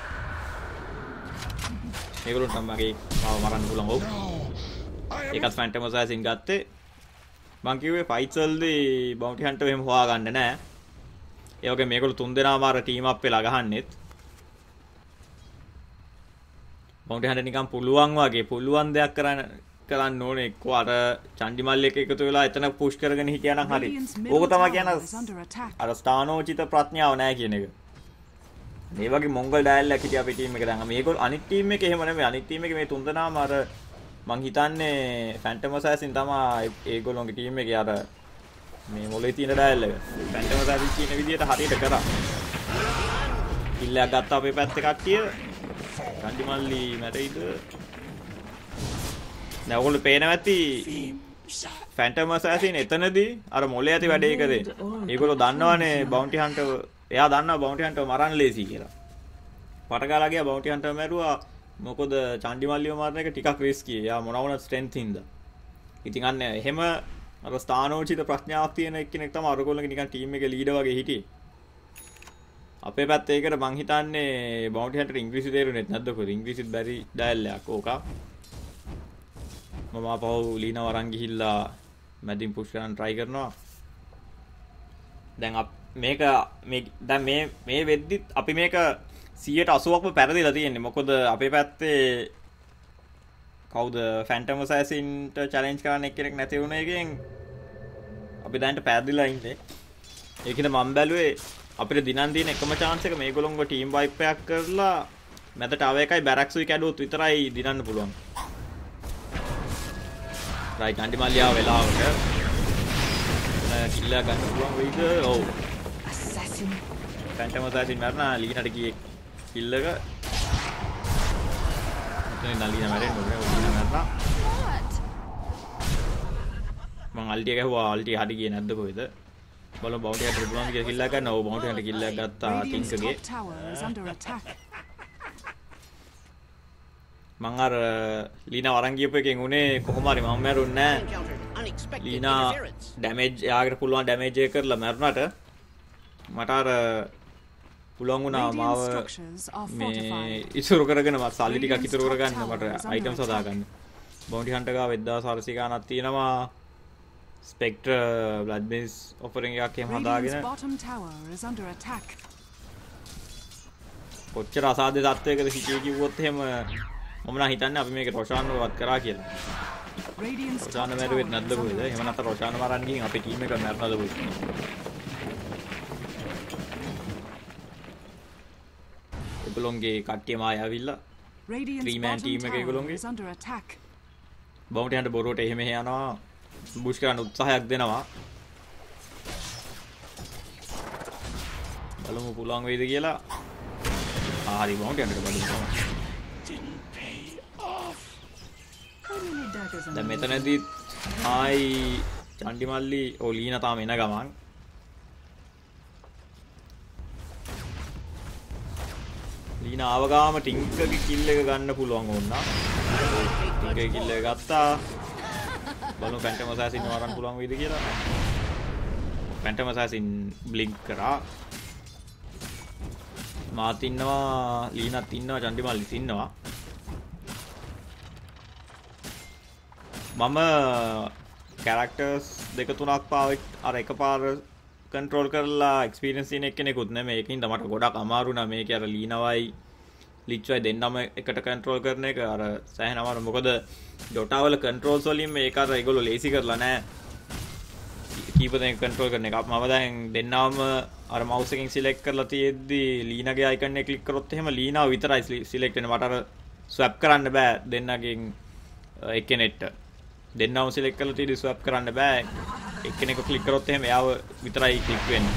[SPEAKER 1] මේගොල්ලෝ තමයි මගේ මාව මරන්න පුළුවන්. ඔව්. ඒකත් ෆැන්ටම් අසැසින් ගත්තේ. මං කිව්වේ ෆයිට්ස් වලදී බවුන්ටි හන්ටර් එහෙම හොයාගන්න නෑ. ඒ වගේ මේගොල්ලෝ තුන් දෙනාම අර ටීම් අප් වෙලා ගහන්නෙත්. බවුන්ටි හන්ටර් නිකන් පුළුවන් වගේ පුළුවන් දෙයක් කරන්න ඕනේ. එක්කෝ අර චන්ඩිමල්ලි එක එකතු වෙලා එතන පුෂ් කරගෙන හිටියා නම් හරි.
[SPEAKER 2] Radiant's
[SPEAKER 1] ඕක
[SPEAKER 2] middle
[SPEAKER 1] තමයි
[SPEAKER 2] tower is
[SPEAKER 1] කියන
[SPEAKER 2] under attack.
[SPEAKER 1] අර ස්ථානෝචිත ප්‍රඥාව නැහැ කියන එක. මේ වගේ මොංගල් ඩයල් එකක් හිටිය අපේ ටීම් එක දැන් මේගොල්ලෝ අනිත් ටීම් එකේ එහෙම නෙමෙයි. අනිත් ටීම් එකේ මේ තුන්දෙනාම අර මං හිතන්නේ ෆැන්ටම් අසැසින් තමයි ඒගොල්ලෝගේ ටීම් එකේ අර මේ මොලේ තියෙන ඩයල් එක. ෆැන්ටම් අසැසින් කියන විදිහට හරියට කරා. කිල්ලයක් ගත්තා අපේ පැත්තේ කට්ටිය. චන්ඩිමල්ලි මැරෙයිද? දැන් ඔයගොල්ලෝ පේනවා ඇති ෆැන්ටම් අසැසින් එතනදී අර මොලේ ඇති වැඩේ කරේ. ඒගොල්ලෝ දන්නවනේ බවුන්ටි හන්ටර් එයා දන්නවා බවුන්ටි හන්ටර් මරන්න ලේසි කියලා. පටගාලා ගියා බවුන්ටි හන්ටර් මැරුවා. මොකද චන්ඩිමල්ලිව මරන එක ටිකක් රිස්කි. එයා මොනවුන ස්ට්‍රෙන්ත් හින්දා. ඉතින් අන්න එහෙම අර ස්ථානෝචිත ප්‍රඥාවක් තියෙන එක්කෙනෙක් තමයි අරගොල්ලෝගේ නිකන් ටීම් එකේ ලීඩර් වගේ හිටියේ. අපේ පැත්තේ ඒකට මං හිතන්නේ බවුන්ටි හන්ටර් ඉංග්‍රීසි තේරුනේත් නැද්ද කොහෙද? ඉංග්‍රීසිත් බැරි ඩයල් එකක් ඕක. මම ආපහු ලීනා වරන් ගිහිල්ලා මැදින් පුෂ් කරන්න try කරනවා. දැන් මේක දැන් මේ වෙද්දිත් අපි මේක 180ක්ම පැරදිලා තියෙන්නේ. මොකද අපේ පැත්තේ කවුද ෆැන්ටම් ඇසැසින්ට චැලෙන්ජ් කරන්න එක්කෙනෙක් නැති වුණ එකෙන් අපි දැන්ට පැරදිලා ඉන්නේ. ඒකිට මම බැලුවේ අපිට දිනන් දින එකම chance එක මේගොල්ලෝන්ව ටීම් වයිප් එකක් කරලා මැදට ආව එකයි බැරක්සුයි කැඩුවොත් විතරයි දිනන්න පුළුවන්. රයිට් අන්ටි මල්ලියා වෙලාවට කිල්ලා ගන්න පුළුවන් වෙයිද? ඔව්.
[SPEAKER 2] Assassin.
[SPEAKER 1] ෆැන්ටම් ඇසැසින් මරනා ලීනට ගියේ කිල් එක. එතන නලිනා මැරෙන්න ඕනේ. ලීනා මරනා. මං අල්ටි එක ගැහුවා. අල්ටි හරි ගියේ නැද්ද කොහෙද? බලමු බවුන්ටි එකට පුළුවන් කියලා කිල්ලා ගන්න. ඔව් බවුන්ටි එකට කිල්ලා ගත්තා ටින්කගේ. මං අර ලීනා වරන් ගියපු එකෙන් උනේ කොහොම හරි මම මැරුන්නේ නැහැ. ලීනා ඩැමේජ් එයාකට පුළුවන් ඩැමේජ් එක කරලා මැරුණාට මට අර පුළුවන් වුණා මාව මේ ඉතුරු කරගෙන මම සල්ලි ටිකක් ඉතුරු කරගන්න මට අයිටම්ස් හදාගන්න. බවුන්ටි හන්ටර් ගාව 1400 ගානක් තියෙනවා. ස්පෙක්ට්‍ර බ්ලඩ් බේස් ඔෆරින් එකක් එහෙම හදාගෙන කොච්චර අසාධ්‍ය තත්ත්වයකද හිටියේ කිව්වොත් එහෙම මම නම් හිතන්නේ අපි මේක රොෂාන්ව වත් කරා කියලා. රොෂාන් මැරුවෙත් නැද්ද කොහෙද? එහෙම නැත්නම් රොෂාන් මරන්න ගිහින් අපේ ටීම් එක මැරනද කොහෙද? ඒගොල්ලෝන්ගේ කට්ටියම ආය ඇවිල්ලා 3-man ටීම් එක ඒගොල්ලෝන්ගේ බවුන්ටි හන්ටර් බොරුවට එහෙම යනවා. බුෂ් කරන්න උත්සාහයක් දෙනවා. බලමු පුළුවන් වෙයිද කියලා. හරි බවුන්ටි හන්ටර් බලමු. දැන් මෙතනදී ආයි චන්ඩි මල්ලි ඔලීනා තාම එන ගමන් ලීනා ආව ගාම ටින්කගේ කිල් එක ගන්න පුළුවන් වුණා. ටින්කගේ කිල් එක ගත්තා. බලමු ෆැන්ටම් ඇසැසින් වරන් පුළුවන් වෙයිද කියලා. ෆැන්ටම් ඇසැසින් බ්ලින්ක් කරා. මාත් ඉන්නවා, ලීනාත් ඉන්නවා, චන්ඩි මල්ලිත් ඉන්නවා. මම කැරක්ටර්ස් දෙක තුනක් අර එකපාර කන්ට්‍රෝල් කරලා එක්ස්පීරියන්ස් තියෙන එක්කෙනෙකුත් නෙමෙයි. ඒකින්ද මට ගොඩක් අමාරු නා මේක අර ලීනවයි ලිච්වයි දෙන්නම එකට කන්ට්‍රෝල් කරන එක අර සෑහෙන අමාරු. මොකද ඩොටා වල කන්ට්‍රෝල්ස් වලින් මේක අර ඒගොල්ලෝ ලේසි කරලා නැහැ. කීප දෙනෙක් කන්ට්‍රෝල් කරන එක. මම දැන් දෙන්නම අර මවුස් එකෙන් සිලෙක්ට් කරලා තියෙද්දි ලීනාගේ අයිකන් එක ක්ලික් කරොත් එහෙම ලීනාව විතරයි සිලෙක්ට් වෙන්නේ. මට අර ස්වැප් කරන්න බෑ දෙන්නගෙන් එක්කෙනෙක්ට. දෙන්නම සිලෙක්ට් කරලා තියෙද්දි ස්වැප් කරන්න බෑ. එක්කෙනෙක් ක්ලික් කරොත් එහෙම එයාව විතරයි ක්ලික් වෙන්නේ.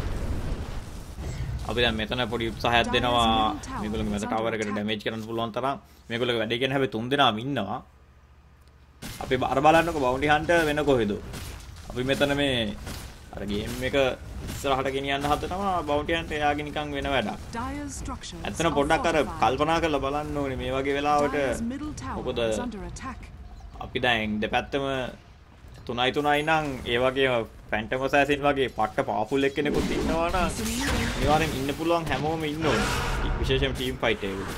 [SPEAKER 1] අපි දැන් මෙතන පොඩි උත්සාහයක් දෙනවා මේගොල්ලෝගේ මැද ටවර් එකට ඩැමේජ් කරන්න පුළුවන් තරම්. මේගොල්ලෝගේ වැඩේ කියන්නේ හැබැයි 3 දෙනාම ඉන්නවා. අපි අර බලන්නකො බවුන්ටි හන්ටර් වෙන කොහෙද? අපි මෙතන මේ අර ගේම් එක ඉස්සරහට ගෙනියන්න හදනවා. බවුන්ටි හන්ටර් එයාගේ නිකන් වෙන වැඩක්. ඇත්තට පොඩ්ඩක් අර කල්පනා කරලා බලන්න ඕනේ මේ වගේ වෙලාවට. මොකද අපි දැන් දෙපැත්තම 3-3 නම් ඒ වගේ ෆැන්ටම් ඇසැසින් වගේ පට්ට පාවුල් එක්කෙනෙකුත් ඉන්නවා නම් ඒවාරින් ඉන්න පුළුවන් හැමෝම ඉන්න ඕනේ. විශේෂයෙන්ම ටීම් ෆයිට් එකකට.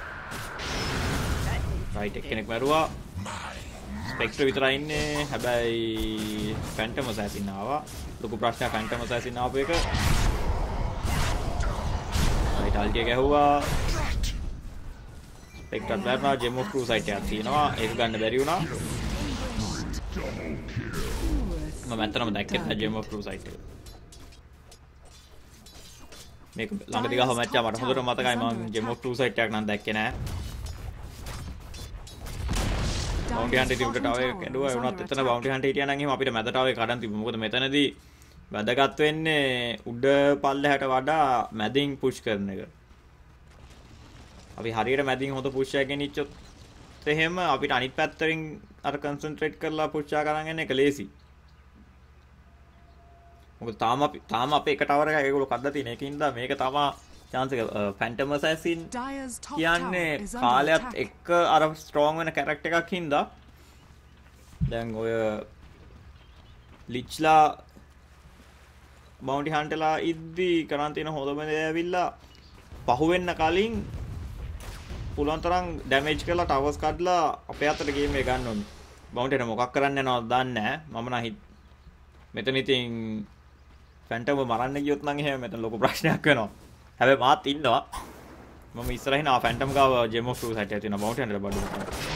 [SPEAKER 1] රයිට් එක්කෙනෙක් මරුවා. ස්පෙක්ට්‍ර විතරයි ඉන්නේ. හැබැයි ෆැන්ටම් ඇසැසින් ආවා. ලොකු ප්‍රශ්නයක් ෆැන්ටම් ඇසැසින් ආපු එක. රයිට් අල්ටි එක ගැහුවා. ස්පෙක්ට්‍රත් බැලනවා ජෙම් ඔෆ් ක්‍රූසයිට් එකක් තියෙනවා. ඒක ගන්න බැරි වුණා. මම ඇත්තටම දැක්කේ නැහැ ජෙම් ඔෆ් ක්‍රූසයිට් එක. මේක ළඟදී ගහව මැච් එක මට හොඳට මතකයි. මම ජෙම් ඔෆ් ක්‍රූසයිට් එකක් නම් දැක්කේ නැහැ. බවුන්ටි හන්ටර් ටීමට ටවර් එක කැඩුවා. ඒ වුණත් එතන බවුන්ටි හන්ටර් හිටියා නම් එහෙම අපිට මැද ටවර් එක කඩන් තිබුණා. මොකද මෙතනදී වැදගත් වෙන්නේ උඩ පල්ලෙහාට වඩා මැදින් පුෂ් කරන එක. අපි හරියට මැදින් හොඳ පුෂ් එකක් ගෙනිච්චොත් එහෙම අපිට අනිත් පැත්තෙන් අර කන්සන්ට්‍රේට් කරලා පුෂ් එක කරන් යන එක ලේසි. මොකද තාම අපේ එක ටවර් එකක් ඒගොල්ලෝ කඩලා තියෙන එකකින්ද මේක තමයි chance එක. ෆැන්ටම් ඇසැසින් කියන්නේ කාලයත් එක්ක අර ස්ට්‍රෝං වෙන කැරක්ටර් එකක් හින්දා දැන් ඔය ලිච්ලා බවුන්ටි හන්ටර්ලා ඉද්දි කරන් තියෙන හොඳම දේ ඇවිල්ලා පහුවෙන්න කලින් පුළුවන් තරම් ඩැමේජ් කරලා ටවර්ස් කඩලා අපේ අතට ගේම් එක ගන්න ඕනේ. බවුන්ටි එක මොකක් කරන්න යනවද දන්නේ නැහැ. මම නම් මෙතන ඉතින් ෆැන්ටම්ව මරන්න ගියොත් නම් එහෙම මෙතන ලොකු ප්‍රශ්නයක් වෙනවා. හැබැයි මාත් ඉන්නවා. මම ඉස්සරහින් ෆැන්ටම් ගාව ජෙම් ඔෆ් ට්‍රූත් හැටියට තියෙනවා බවුන්ටි හන්ටර් බඩු.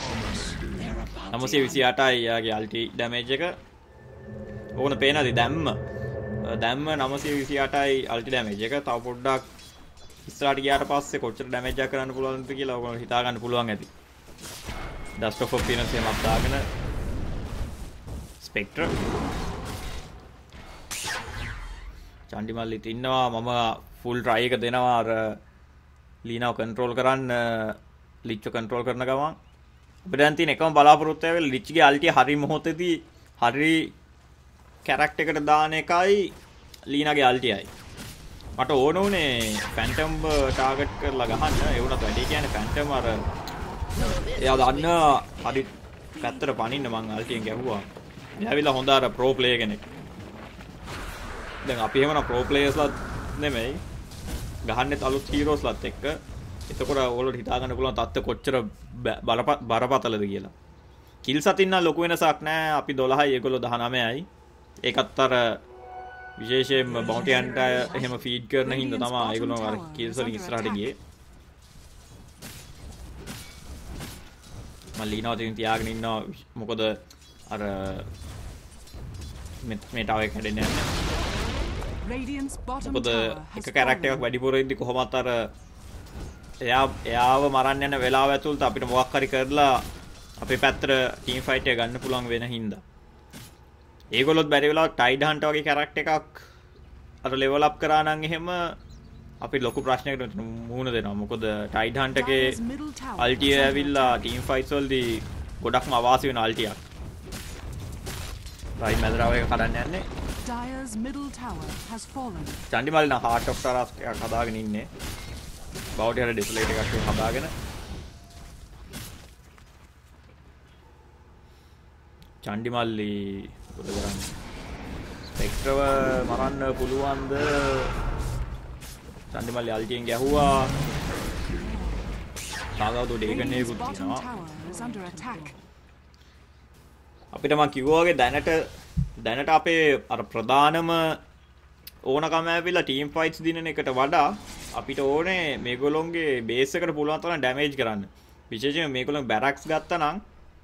[SPEAKER 1] 928යි යාගේ අල්ටි ඩැමේජ් එක. ඕන පේනවාද දැම්ම 928යි අල්ටි ඩැමේජ් එක. තව පොඩ්ඩක් ඉස්සරහට ගියාට පස්සේ කොච්චර ඩැමේජ් එකක් කරන්න පුළුවන්ද කියලා ඔයගොල්ලෝ හිතා ගන්න පුළුවන් ඇති. ඩස්ට් ඔෆ් ඔපිනියන්ස් එකක් දාගෙන ස්පෙක්ට්‍ර චන්ඩි මල්ලිත් ඉන්නවා. මම ෆුල් ට්‍රයි එක දෙනවා අර ලීනාව කන්ට්‍රෝල් කරන්න ලිච්ච කන්ට්‍රෝල් කරන ගමන් අපිට දැන් තියෙන එකම බලාපොරොත්තුව වෙලා ලිච්ගේ අල්ටිය හරි මොහොතේදී හරි කැරක්ටර් එකට දාන එකයි ලීනාගේ අල්ටියයි. මට ඕන උනේ ෆැන්ටම් ටාගට් කරලා ගහන්න. ඒ වුණත් වැඩි කියන්නේ ෆැන්ටම් අර එයා දන්න හරි පැත්තට පනින්න මං අල්ටියෙන් ගැහුවා. එයාවිලා හොඳ අර ප්‍රෝ ප්ලේයර් කෙනෙක්. දැන් අපි එහෙමනම් ප්‍රෝ ප්ලේයර්ස්ලාත් නෙමෙයි ගහන්නෙත් අලුත් හීරෝස්ලාත් එක්ක. එතකොට ඔයගොල්ලෝ හිතා ගන්න පුළුවන් තත්ත්ව කොච්චර බරපතලද කියලා. කිල්ස් අතින් නම් ලොකු වෙනසක් නැහැ. අපි 12යි ඒගොල්ලෝ 19යි. ඒකත් අර විශේෂයෙන්ම බවුන්ටි හන්ටර් එහෙම ෆීඩ් කරන හින්දා තමයි ඒගොල්ලෝ අර කිල්ස් වලින් ඉස්සරහට ගියේ. මම ලීනාව තියාගෙන ඉන්නවා මොකද අර මේ ටාවර් එක හැදෙන්නේ නැහැ. මොකද එක කැරක්ටර් එකක් වැඩිපුර ඉද්දි කොහොමත් අර එයාව මරන්න යන වෙලාව ඇතුළත අපිට මොකක් හරි කරලා අපේ පැත්තට ටීම් ෆයිට් එක ගන්න පුළුවන් වෙන හින්දා. ඒගොල්ලොත් බැරි වෙලාවට ටයිඩ් හන්ටර් වගේ කැරක්ටර් එකක් අර ලෙවල් අප් කරා නම් එහෙම අපි ලොකු ප්‍රශ්නයකට මුහුණ දෙනවා. මොකද ටයිඩ් හන්ටර්ගේ අල්ටිය ඇවිල්ලා ටීම් ෆයිට්ස් වලදී ගොඩක්ම අවාසි වෙන අල්ටියක්. රයිට් මැදරාව එක කඩන්න යන්නේ.
[SPEAKER 2] Dire's middle tower has fallen.
[SPEAKER 1] චන්ඩිමල් නම් හાર્ට් ඔෆ් ටරස් එකක් හදාගෙන ඉන්නේ. බවුටි හර ඩිස්ප්ලේ එකක් හදාගෙන. චන්ඩිමල්ලි මොකද කරන්නේ? ස්පෙක්ට්‍රව මරන්න පුළුවන්ද? චන්ඩිමල්ලි අල්ටියෙන් ගැහුවා. තාගවතු ඩේගන්නේකුත් තියෙනවා. අපිට මම කිව්වා වගේ දැනට අපේ අර ප්‍රධානම ඕනකම ඇවිල්ලා ටීම් ෆයිට්ස් දිනන එකට වඩා අපිට ඕනේ මේගොල්ලොන්ගේ බේස් එකට පුළුවන් තරම් ඩැමේජ් කරන්න. විශේෂයෙන් මේගොල්ලෝ බැරක්ස් ගත්තා නම්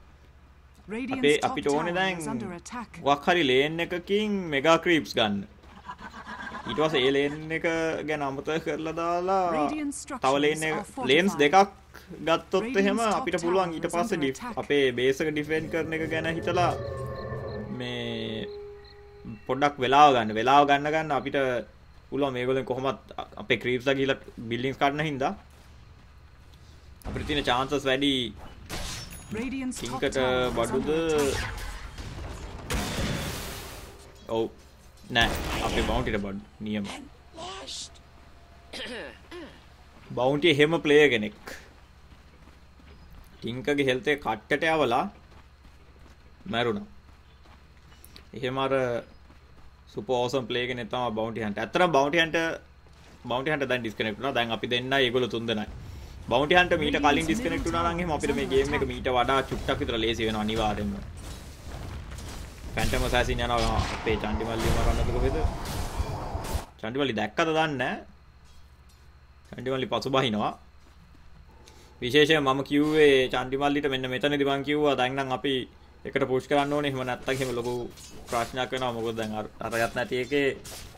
[SPEAKER 1] අපිට ඕනේ දැන් මොකක් හරි ලේන් එකකින් මෙගා ක්‍රීප්ස් ගන්න. ඊට පස්සේ ඒ ලේන් එක ගැන අමතක කරලා දාලා තව ලේන්ස් දෙකක් ගත්තොත් එහෙම අපිට පුළුවන් ඊට පස්සේ අපේ බේස් එක ඩිෆෙන්ඩ් කරන එක ගැන හිතලා මේ පොඩ්ඩක් වෙලාව ගන්න අපිට පුළුවන් මේගොල්ලන් කොහොමත් අපේ ක්‍රීප්ස්ලා ගිහලා බිල්ඩින්ග්ස් කඩන හින්දා අපිට තියෙන chances වැඩි කිංකට බඩුද ඔව් නෑ අපේ බවුන්ටිට බඩු නියම බවුන්ටි එහෙම ප්ලේයර් කෙනෙක් ටින්කගේ හෙල්ත් එක කට්ටට යවලා මැරුණා. එහෙම අර සුපර් ඕසම් ප්ලේ කෙනෙක් තමයි බවුන්ටි හන්ටර්. ඇත්තටම බවුන්ටි හන්ටර් දැන් ඩිස්කනෙක්ට් වුණා. දැන් අපි දෙන්නයි ඒගොල්ලෝ තුන් දෙනයි. බවුන්ටි හන්ටර් මීට කලින් ඩිස්කනෙක්ට් වුණා නම් එහෙම අපිට මේ ගේම් එක මීට වඩා චුට්ටක් විතර ලේසි වෙනවා අනිවාර්යෙන්ම. ෆැන්ටම් අසැසින් යනවා අපේ චන්ඩිමල්ලි මරන්නද කොහෙද? චන්ඩිමල්ලි දැක්කද දන්නේ නැහැ. චන්ඩිමල්ලි පසුබහිනවා. විශේෂයෙන් මම කිව්වේ චන්ඩිමල්ලිට මෙන්න මෙතනදී මම කිව්වා දැන් නම් අපි එකට පුෂ් කරන්න ඕනේ. එහෙම නැත්තම් එහෙම ලොකු ප්‍රශ්නයක් වෙනවා. මොකද දැන් අරගත් නැති එකේ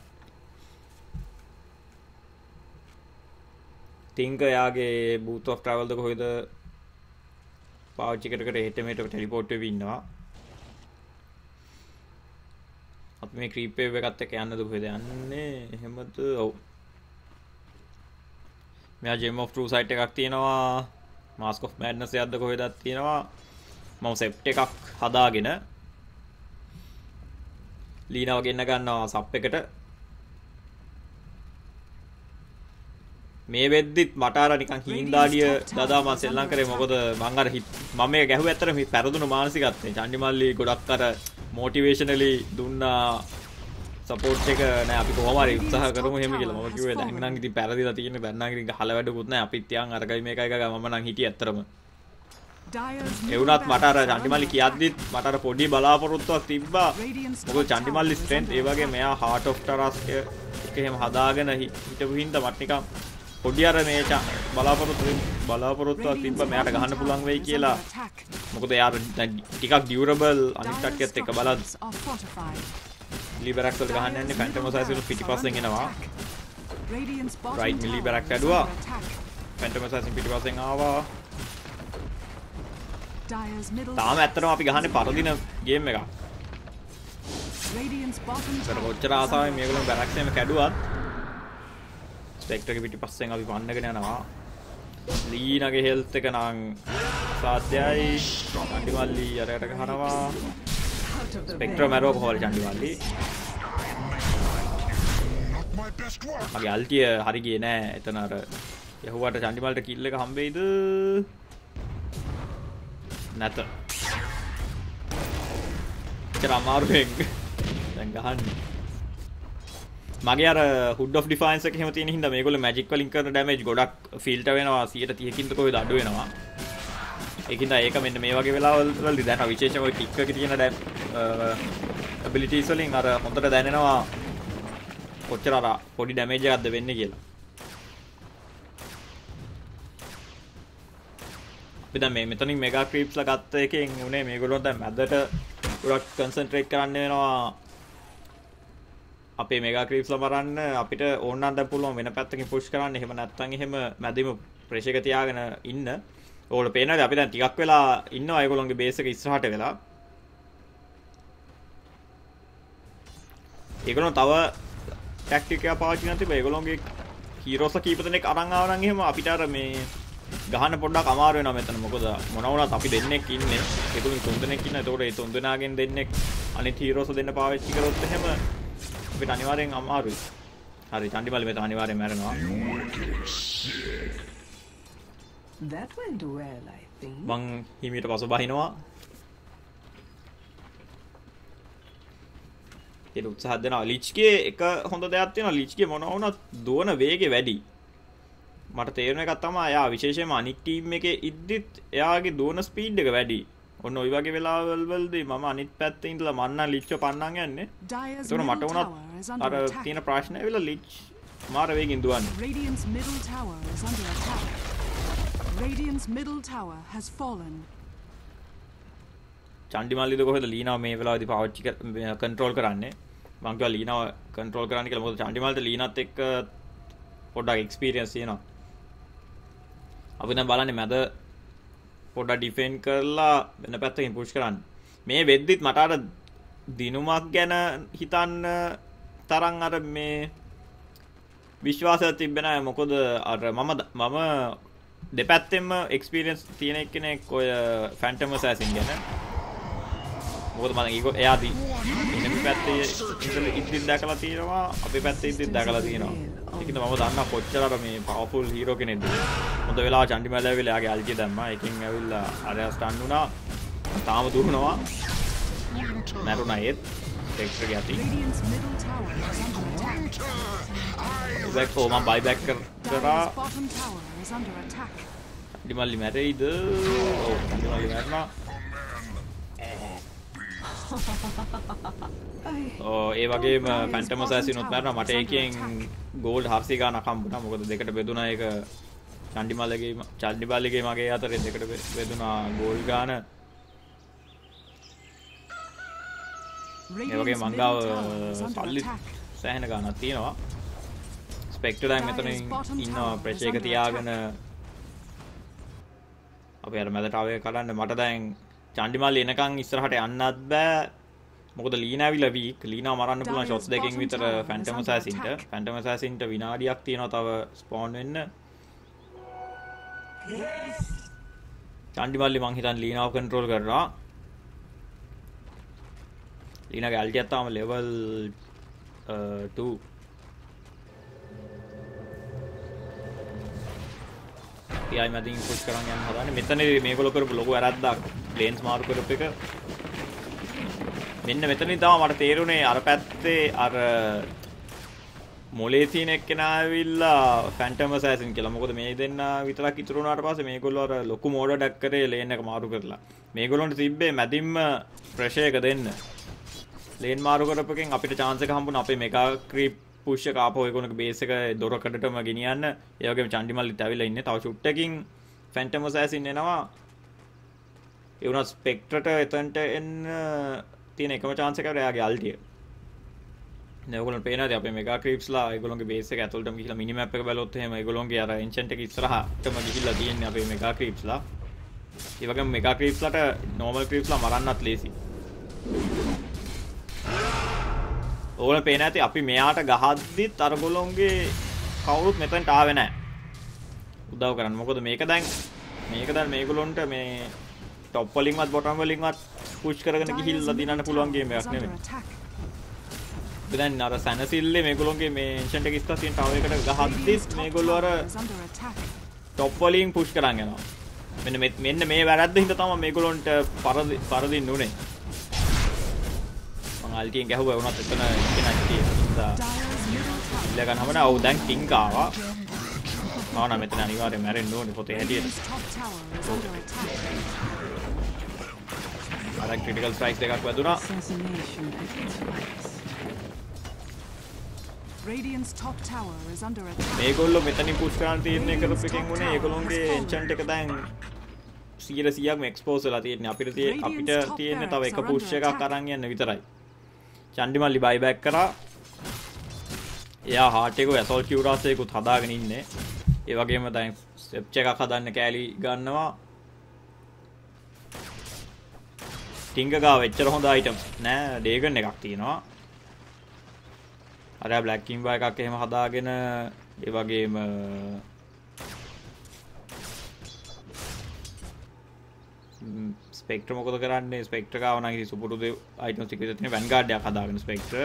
[SPEAKER 1] ටින්ක යාගේ බූත් ඔෆ් ට්‍රැවල්ද කොහෙද පාවිච්චි කරකට හෙට මෙහෙට ටෙලිපෝට් වෙවි ඉන්නවා. අපි මේ ක්‍රීප් වේව් එකත් එක්ක යන්නද කොහෙද යන්නේ? එහෙමද? ඔව්. මෙයා ජෙම් ඔෆ් ට්‍රූ සයිට් එකක් තියෙනවා. මාස්ක් ඔෆ් මැඩ්නස් එකක්ද කොහෙදත් තියෙනවා. මම සෙප්ට් එකක් හදාගෙන ලීනාව ගෙන්න ගන්නවා සප් එකට. මේ වෙද්දිත් මට අර නිකන් හීන්දාඩිය දදා මම සෙල්ලම් කරේ. මොකද මම අර මම මේක ගැහුවේ ඇත්තට මේ පෙරදුණු මානසිකත්වයෙන්. චන්ඩිමල්ලි ගොඩක් අර මොටිවේෂනලි දුන්නා සපෝට් එක නෑ අපි කොහොම හරි උත්සාහ කරමු එහෙම කියලා. මම කිව්වේ දැන් නම් ඉතින් පෙරදිලා තියෙන්නේ. දැන් නම් ඉතින් ගහල වැඩකුත් නෑ. අපිත් තියන් අරගයි මේකයි ගා මම නම් හිටියේ ඇත්තටම.
[SPEAKER 2] Dyer's
[SPEAKER 1] ඒ
[SPEAKER 2] middle
[SPEAKER 1] වුණත් මට අර
[SPEAKER 2] barracks are
[SPEAKER 1] චන්ඩිමල්ලි
[SPEAKER 2] under
[SPEAKER 1] කියද්දිත් මට අර පොඩි බලාපොරොත්තුවක් තිබ්බා.
[SPEAKER 2] Radiant's
[SPEAKER 1] මොකද
[SPEAKER 2] top
[SPEAKER 1] චන්ඩිමල්ලි
[SPEAKER 2] tower is
[SPEAKER 1] ස්ට්‍රෙන්ත්
[SPEAKER 2] under
[SPEAKER 1] ඒ වගේ මෙයා heart of taras එක එහෙම හදාගෙන හිටපු හින්දා මට නිකන් පොඩි අර මේ බලාපොරොත්තුවක් තිබ්බා මෙයාට ගහන්න පුළුවන් වෙයි කියලා. මොකද එයා ටිකක් ඩියුරබල් අනිත් කට්ටියත් එක්ක බලද්දි මිලිබැරක්ස් වලට ගහන්න යන්නේ ෆැන්ටම් අසාසින් පිටිපස්සෙන් එනවා. රයිට් මිලිබැරක් ඇදුවා. ෆැන්ටම් අසාසින් පිටිපස්සෙන් ආවා. තාම ඇත්තටම අපි ගහන්නේ පරදින ගේම් එකක්. ඒකට කොච්චර ආසාවෙන් මේගොල්ලෝ බැරක්ස් එකම කැඩුවත් ස්පෙක්ටර්ගේ පිටිපස්සෙන් අපි පන්නගෙන යනවා. ලීනාගේ හෙල්ත් එක නම් සාධ්‍යයි. චන්ඩිමල්ලි අරයට ගහනවා. ස්පෙක්ටර් මැරුව කොහොමද චන්ඩිමල්ලි? මගේ අල්ටිය හරි ගියේ නෑ. එතන අර යහුවට චන්ඩිමල්ට කිල් එක හම්බෙයිද? නැත. ඒතර අමාරුවෙන් දැන් ගහන්නේ. මගේ අර හුඩ් ඔෆ් ඩිෆායන්ස් එක එහෙම තියෙන හින්දා මේගොල්ලෝ මැජික් වලින් කරන ඩැමේජ් ගොඩක් ෆිල්ටර් වෙනවා 130කින්ද කොහෙද අඩු වෙනවා. ඒකින්ද ඒක මෙන්න මේ වගේ වෙලාවල් වලදී දැන් විශේෂම ඔය ටික් එකේ තියෙන ඇබිලිටිස් වලින් අර හොඳට දැනෙනවා කොච්චර අර පොඩි ඩැමේජ් එකක්ද වෙන්නේ කියලා. අපි දැන් මේ මෙතනින් මෙගා ක්‍රීප්ස්ලා ගත්ත එකෙන් උනේ මේගොල්ලෝ දැන් මැදට ගොඩක් කන්සන්ට්‍රේට් කරන්න වෙනවා. අපේ මෙගා ක්‍රීප්ස්ලා මරන්න අපිට ඕන නම් දැන් පුළුවන් වෙන පැත්තකින් පුෂ් කරන්න. එහෙම නැත්නම් එහෙම මැදින්ම ප්‍රෙෂර් එක තියාගෙන ඉන්න. ඕගොල්ලෝ පේනවාද අපි දැන් ටිකක් වෙලා ඉන්නවා ඒගොල්ලෝගේ බේස් එක ඉස්සරහට වෙලා. ඒගොල්ලෝ තව ටැක්ටික් එක පාවිච්චි කරන තිබ්බා. ඒගොල්ලෝගේ හීරෝස්ලා කීප දෙනෙක් අරන් ආව නම් එහෙම අපිට අර මේ ගහන්න පොඩ්ඩක් අමාරු වෙනවා මෙතන. මොකද මොන වුණත් අපි දෙන්නෙක් ඉන්නේ. ඒගොල්ලෝ තුන් දෙනෙක් ඉන්නවා. ඒතකොට ඒ තුන් දෙනාගෙන් දෙන්නෙක් අනිත් හීරෝස්ලා දෙන්න පාවිච්චි කරොත් එහෙම අපිට අනිවාර්යෙන් අමාරුයි. හරි චන්ඩිමල්ලි මෙතන අනිවාර්යෙන් මැරෙනවා.
[SPEAKER 4] That went well, I think.
[SPEAKER 1] මං හිමීට පසු බහිනවා. ඒක උත්සාහ දෙනවා. ලිච්ගේ එක හොඳ දෙයක් තියෙනවා. ලිච්ගේ මොන වුණත් දුවන වේගය වැඩි. මට තේරෙන එකක් තමයි එයා විශේෂයෙන්ම අනික් ටීම් එකේ ඉද්දිත් එයාගේ දුවන ස්පීඩ් එක වැඩි. ඔන්න ওই වගේ වෙලාවල් වලදී මම අනිත් පැත්තේ ඉඳලා මන්නම් ලිච්ව පන්නන් යන්නේ. ඒක මට වුණත් අර තියෙන ප්‍රශ්නේ ඇවිල්ලා ලිච් මාර වේගින් දුවන්නේ.
[SPEAKER 2] Radiant's middle tower is under attack. Radiant's middle tower has fallen.
[SPEAKER 1] චන්ඩිමල්ලිද කොහෙද ලීනාව මේ වෙලාවේදී පාවිච්චි කන්ට්‍රෝල් කරන්නේ? මං කිව්වා ලීනාව කන්ට්‍රෝල් කරන්න කියලා. මොකද චන්ඩිමල්ට ලීනාත් එක්ක පොඩ්ඩක් එක්ස්පීරියන්ස් තියෙනවා. අපි දැන් බලන්නේ මැද පොඩ්ඩක් ඩිෆෙන්ඩ් කරලා වෙන පැත්තකින් පුෂ් කරන්න. මේ වෙද්දිත් මට අර දිනුමක් ගැන හිතන්න තරම් අර මේ විශ්වාසයක් තිබ්බේ නැහැ. මොකද අර මම දෙපැත්තෙන්ම එක්ස්පීරියන්ස් තියෙන එක්කෙනෙක් ඔය ෆැන්ටම් ඇසැසින් ගැන. මොකද මම එයා ඉන්න පැත්තේ ඉඳලා ඉද්දිත් දැකලා තියෙනවා. අපේ පැත්තේ ඉද්දිත් දැකලා තියෙනවා. ඒකින්ද මම දන්නා කොච්චර අර මේ පවර්ෆුල් හීරෝ කෙනෙක්ද. හොඳ වෙලාව චන්ඩිමල්ල ඇවිල්ලා එයාගේ අල්ටිය දැම්මා. එකකින් ඇවිල්ලා අරයා ස්ටන් වුණා. තාම දුවනවා. මැරුණා ඒත් එක්ස්ට්‍රා යටි. බෑක් මම බයි බෑක් කරා. චන්ඩිමල්ලි මැරෙයිද? ඔව් චන්ඩිමල්ලි මැරුණා. ඒ වගේම ෆැන්ටම් ඇසැසිනුත් මැරුණා. මට ඒකෙන් ගෝල්ඩ් 400 ගානක් හම්බුණා. මොකද දෙකට බෙදුණා ඒක චන්ඩිමල්ලිගේ මගේ අතරේ දෙකට බෙදුණා ගෝල්ඩ් ගාන. ඒ වගේ මංගාව සල්ලි සෑහෙන ගානක් තියෙනවා. ස්පෙක්ටර් දැන් මෙතන ඉන්නවා ප්‍රෙෂර් එක තියාගෙන. අපි අර මැදට ආවේ කරන්න මට දැන් චන්ඩිමල්ලි එනකන් ඉස්සරහට යන්නත් බෑ. මොකද ලීනා ඇවිල්ලා වීක්. ලීනා මරන්න පුළුවන් ෂොට්ස් දෙකකින් විතර ෆැන්ටම් ඇසැසින්ට. ෆැන්ටම් ඇසැසින්ට විනාඩියක් තියෙනවා තව ස්පෝන් වෙන්න. චන්ඩිමල්ලි මං හිතන්නේ ලීනාව කන්ට්‍රෝල් කරනවා. ලීනාගේ අල්ටියක් තාම ලෙවල් 2. PI මැදින් පුෂ් කරන් යන්න හදන්නේ. මෙතනදී මේගොල්ලෝ කරපු ලොකු වැරද්දක් ප්ලේන්ස් මාරු කරපු එක. මෙන්න මෙතනින් තමයි මට තේරුනේ අර පැත්තේ අර මොලේ තියෙන එක්කෙනා ඇවිල්ලා ෆැන්ටම් ඇසැසින් කියලා. මොකද මේ දෙන්න විතරක් ඉතුරු වුණාට පස්සේ මේගොල්ලෝ අර ලොකු මෝඩයක් කරේ ලේන් එක මාරු කරලා. මේගොල්ලන්ට තිබ්බේ මැදින්ම ප්‍රෙෂර් එක දෙන්න. ලේන් මාරු කරපුවකින් අපිට chance එක හම්බුණා අපේ මෙගා ක්‍රීප් පුෂ් එක ආපහු ඒගොල්ලෝගේ බේස් එක දොරකඩටම ගෙනියන්න. ඒ වගේම චන්ඩිමල්ලිත් ඇවිල්ලා ඉන්නේ. තව ෂුට් එකකින් ෆැන්ටම් ඇසැසින් එනවා. ඒ වුණා ස්පෙක්ට්‍රට එතනට එන්න තියෙන එකම chance එක එයාගේ අල්ටිය. ඒගොල්ලන් පේනවාද අපේ මෙගා ක්‍රීප්ස්ලා ඒගොල්ලන්ගේ බේස් එක ඇතුළටම ගිහිල්ලා මිනි මැප් එක බැලුවොත් එහෙම ඒගොල්ලන්ගේ අර එන්චන්ට් එක ඉස්සරහටම ගිහිල්ලා තියෙන්නේ අපේ මෙගා ක්‍රීප්ස්ලා. ඒ වගේම මෙගා ක්‍රීප්ස්ලාට නෝමල් ක්‍රීප්ස්ලා මරන්නත් ලේසි. ඕගොල්ලන් පේන ඇති අපි මෙයාට ගහද්දිත් අරගොල්ලන්ගේ කවුරුත් මෙතනට ආවේ නැහැ. උදව් කරන්න. මොකද මේක දැන් මේගොල්ලන්ට මේ টপ වලින්වත් බොටම් වලින්වත් පුෂ් කරගෙන ගිහිල්ලා දිනන්න පුළුවන් ගේම් එකක් නෙමෙයි. දැන් අර සැනසිල්ලේ මේගොල්ලෝගේ මේ එන්ෂන්ට් එක ඉස්සරහ තියෙන ටවර් එකට ගහද්දිත් මේගොල්ලෝ අර টপ වලින් පුෂ් කරන් යනවා. මෙන්න මේ වැරද්ද හින්දා තමයි මේගොල්ලන්ට පරදින්න උනේ. මං අල්ටියෙන් ගැහුවා වුණත් එතන කෙනෙක් තියෙනවා. ඉල්ල ගන්නවම නෑ. ඔව් දැන් කිංක් ආවා. ආවනම් මෙතන අනිවාර්යයෙන් මැරෙන්න ඕනේ පොතේ හැටියට. අර ක්‍රිටිකල් ස්ට්‍රයික්ස් දෙකක් වැදුනා.
[SPEAKER 2] Radiant's top tower is under attack.
[SPEAKER 1] මේගොල්ලෝ මෙතනින් පුෂ් කරන්න තීරණය කරපු එකෙන් උනේ ඒගොල්ලෝගේ එන්චන්ට් එක දැන් 100%ක්ම එක්ස්පෝස් වෙලා තියෙන්නේ. අපිට තියෙන්නේ තව එක පුෂ් එකක් අරන් යන්න විතරයි. චන්ඩිමල්ලි බයි බෑක් කරා. එයා හාට් එක ඇසෝල්ට් කියුරාස් එකකුත් හදාගෙන ඉන්නේ. ඒ වගේම දැන් ස්ටෙප් එකක් හදන්න කෑලි ගන්නවා. ටිංග ගාව එච්චර හොඳ අයිටම්ස් නෑ. ඩේගන් එකක් තියෙනවා. අර බ්ලැක් කිම්බා එකක් එහෙම හදාගෙන ඒ වගේම ස්පෙක්ට්‍ර මොකද කරන්නේ? ස්පෙක්ට්‍ර ගාව නම් ඉතින් සුපුරුදු අයිටම්ස් ටික විතර තියෙන වැන්ගාඩ් එකක් හදාගෙන ස්පෙක්ට්‍ර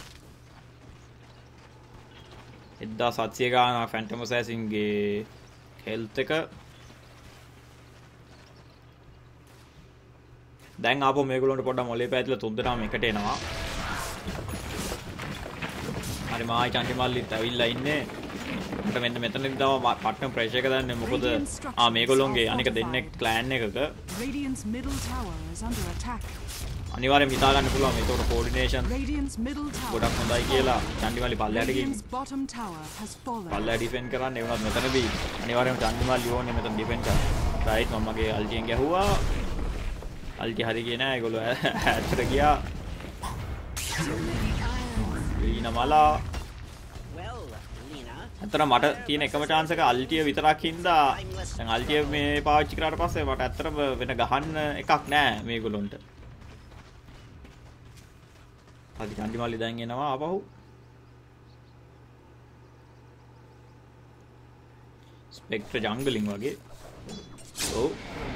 [SPEAKER 1] 1700 ගාන ෆැන්ටම් ඇසැසින්ගේ හෙල්ත් එක දැන් ආපහු මේගොල්ලන්ට පොඩ්ඩක් මොලේ පැතිලා තුන් දෙනාම එකට එනවා. හරි මායි චන්ඩිමල්ලිත් ඇවිල්ලා ඉන්නේ. මට මෙන්න මෙතනින් තමයි පට්ටම් ප්‍රෙෂර් එක දාන්නේ. මොකද මේගොල්ලෝගේ අනික දෙන්නෙක් ක්ලෑන් එකක.
[SPEAKER 2] Radiant's middle tower is under attack.
[SPEAKER 1] අනිවාර්යෙන් හිතා ගන්න පුළුවන් මේකට කෝඩිනේෂන්
[SPEAKER 2] Radiant's middle tower
[SPEAKER 1] ගොඩක් හොඳයි කියලා. චන්ඩිමල්ලි පල්ලයට ගිහින්
[SPEAKER 2] Radiant's bottom tower has fallen.
[SPEAKER 1] පල්ලය ඩිෆෙන්ඩ් කරන්න ඒ වුණත් මෙතනදී අනිවාර්යෙන්ම චන්ඩිමල්ලි ඕනේ මෙතන ඩිෆෙන්ඩ් කරන්න. රයිට් මම මගේ අල්ටියෙන් ගැහුවා. අල්ටි හරි ගියේ නෑ. ඒගොල්ලෝ ඇත්තට ගියා. ලීනා මලා අතන මට තියෙන එකම chance එක අල්ටිය විතරක් හින්දා දැන් අල්ටිය මේ පාවිච්චි කරාට පස්සේ මට ඇත්තටම වෙන ගහන්න එකක් නෑ මේගොල්ලොන්ට. අදි චන්ඩිමල්ලි දැන් එනවා ආපහු. ස්පෙක්ට්‍ර ජංගලින් වගේ. ඔව්.